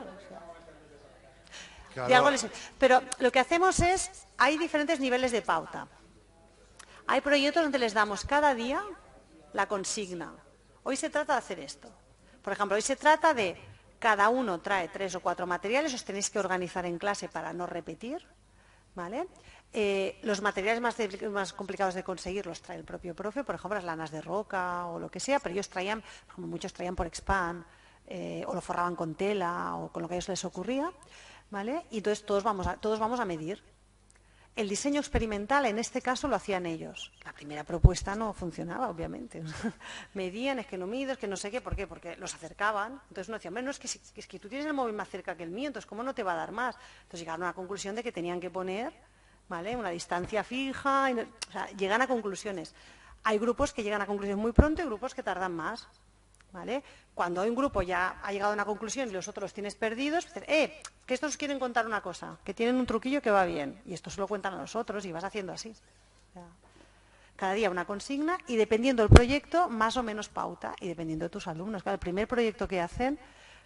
Claro. Pero lo que hacemos es, hay diferentes niveles de pauta. Hay proyectos donde les damos cada día la consigna. Hoy se trata de hacer esto. Por ejemplo, hoy se trata de cada uno trae 3 o 4 materiales, os tenéis que organizar en clase para no repetir, ¿vale? Los materiales más complicados de conseguir los trae el propio profe, por ejemplo, las lanas de roca o lo que sea, pero ellos traían, como muchos traían por expand, o lo forraban con tela o con lo que a ellos les ocurría. ¿Vale? Y entonces todos vamos a medir. El diseño experimental en este caso lo hacían ellos. La primera propuesta no funcionaba, obviamente. Medían, es que no mido, es que no sé qué, ¿por qué? Porque los acercaban. Entonces uno decía, bueno, es que tú tienes el móvil más cerca que el mío, entonces ¿cómo no te va a dar más? Entonces llegaron a la conclusión de que tenían que poner, ¿vale?, una distancia fija, o sea, llegan a conclusiones. Hay grupos que llegan a conclusiones muy pronto y grupos que tardan más. ¿vale? Cuando un grupo ya ha llegado a una conclusión y los otros los tienes perdidos, dices, que estos quieren contar una cosa, que tienen un truquillo que va bien, y esto se lo cuentan a los otros y vas haciendo así. O sea, cada día una consigna y dependiendo del proyecto, más o menos pauta, y dependiendo de tus alumnos. Claro, el primer proyecto que hacen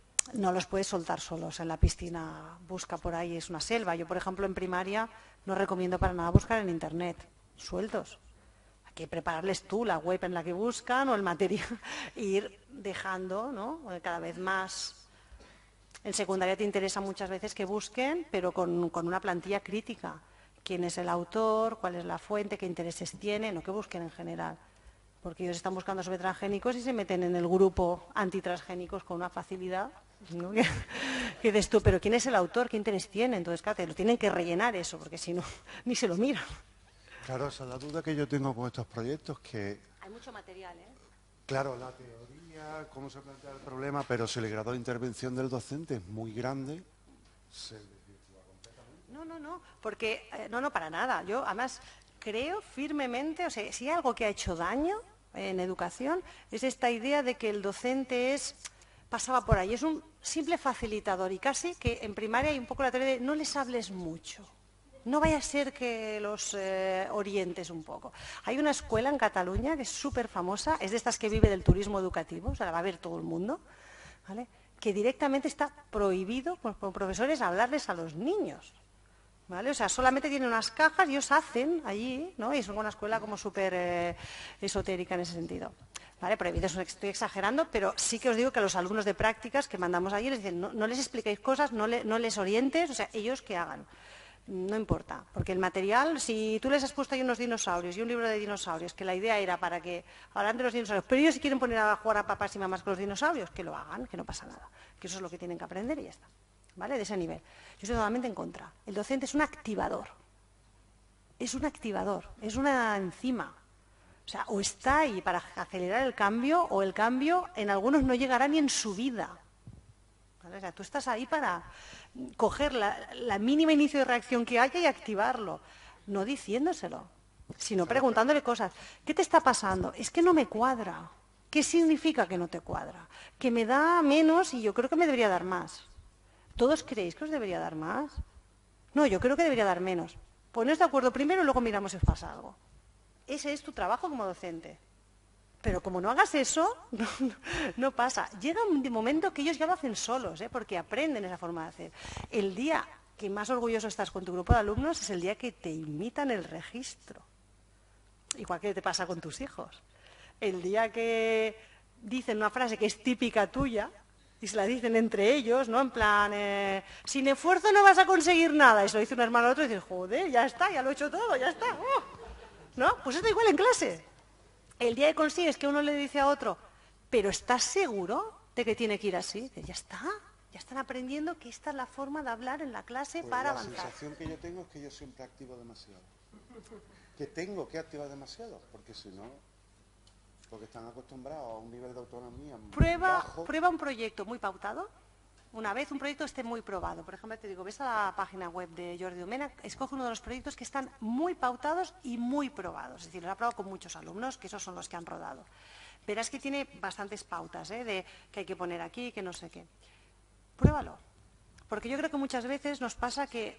no los puedes soltar solos en la piscina, busca por ahí, es una selva. Yo, por ejemplo, en primaria no recomiendo para nada buscar en internet, sueltos. Hay que prepararles tú la web en la que buscan o el material, e ir dejando, ¿no?, cada vez más. En secundaria te interesa muchas veces que busquen, pero con una plantilla crítica. ¿Quién es el autor? ¿Cuál es la fuente? ¿Qué intereses tiene? No que busquen en general. Porque ellos están buscando sobre transgénicos y se meten en el grupo antitransgénicos con una facilidad, ¿no? Que dices tú, pero ¿quién es el autor? ¿Qué interés tiene? Entonces, claro, te lo tienen que rellenar eso, porque si no, ni se lo miran. Claro, esa es la duda que yo tengo con estos proyectos, que... Hay mucho material, ¿eh? Claro, la teoría, cómo se plantea el problema, pero si el grado de intervención del docente es muy grande, se desvirtúa completamente. No, porque, no, para nada. Yo, además, creo firmemente, o sea, si hay algo que ha hecho daño en educación, es esta idea de que el docente pasaba por ahí, es un simple facilitador, y casi que en primaria hay un poco la teoría de no les hables mucho. No vaya a ser que los orientes un poco. Hay una escuela en Cataluña que es súper famosa, es de estas que vive del turismo educativo, o sea, la va a ver todo el mundo, ¿vale?, que directamente está prohibido por profesores hablarles a los niños, ¿vale? O sea, solamente tienen unas cajas y ellos hacen allí, ¿no? Y es una escuela como súper esotérica en ese sentido. ¿Vale? Prohibido, estoy exagerando, pero sí que os digo que a los alumnos de prácticas que mandamos allí les dicen, no les expliquéis cosas, no les orientes, o sea, ellos que hagan. No importa, porque el material, si tú les has puesto ahí unos dinosaurios y un libro de dinosaurios, que la idea era para que hablaran de los dinosaurios, pero ellos si quieren poner a jugar a papás y mamás con los dinosaurios, que lo hagan, que no pasa nada, que eso es lo que tienen que aprender y ya está, ¿vale? De ese nivel. Yo estoy totalmente en contra. El docente es un activador, es una enzima. O sea, o está ahí para acelerar el cambio, o el cambio en algunos no llegará ni en su vida. ¿Vale? O sea, tú estás ahí para coger la mínima inicio de reacción que haya y activarlo, no diciéndoselo, sino preguntándole cosas. ¿Qué te está pasando? Es que no me cuadra. ¿Qué significa que no te cuadra? Que me da menos y yo creo que me debería dar más. ¿Todos creéis que os debería dar más? No, yo creo que debería dar menos. Poneos de acuerdo primero y luego miramos si os pasa algo. Ese es tu trabajo como docente. Pero como no hagas eso, no pasa. Llega un momento que ellos ya lo hacen solos, porque aprenden esa forma de hacer. El día que más orgulloso estás con tu grupo de alumnos es el día que te imitan el registro. Igual que te pasa con tus hijos. El día que dicen una frase que es típica tuya y se la dicen entre ellos, ¿no? En plan, sin esfuerzo no vas a conseguir nada. Y se lo dice un hermano al otro y dices, joder, ya está, ya lo he hecho todo, ya está. ¿No? Pues esto igual en clase. El día que consigues que uno le dice a otro, pero ¿estás seguro de que tiene que ir así? Dices, ya está, ya están aprendiendo que esta es la forma de hablar en la clase Pues para avanzar. La sensación que yo tengo es que yo siempre activo demasiado. Que tengo que activar demasiado, porque si no, porque están acostumbrados a un nivel de autonomía bajo. Prueba un proyecto muy pautado. Una vez un proyecto esté muy probado, por ejemplo, te digo, ves a la página web de Jordi Domènech, escoge uno de los proyectos que están muy pautados y muy probados, es decir, los ha probado con muchos alumnos, que esos son los que han rodado. Verás que tiene bastantes pautas, de que hay que poner aquí, que no sé qué. Pruébalo, porque yo creo que muchas veces nos pasa que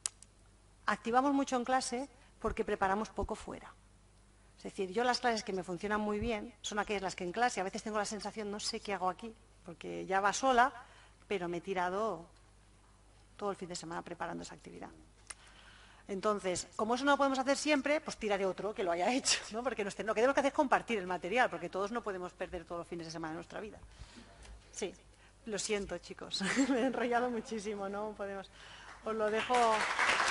activamos mucho en clase porque preparamos poco fuera. Es decir, yo las clases que me funcionan muy bien son aquellas las que en clase a veces tengo la sensación, no sé qué hago aquí, porque ya va sola, pero me he tirado todo el fin de semana preparando esa actividad. Entonces, como eso no lo podemos hacer siempre, pues tira de otro que lo haya hecho, ¿no? Porque lo que tenemos que hacer es compartir el material, porque todos no podemos perder todos los fines de semana de nuestra vida. Sí, lo siento, chicos, me he enrollado muchísimo, ¿no? Podemos. Os lo dejo.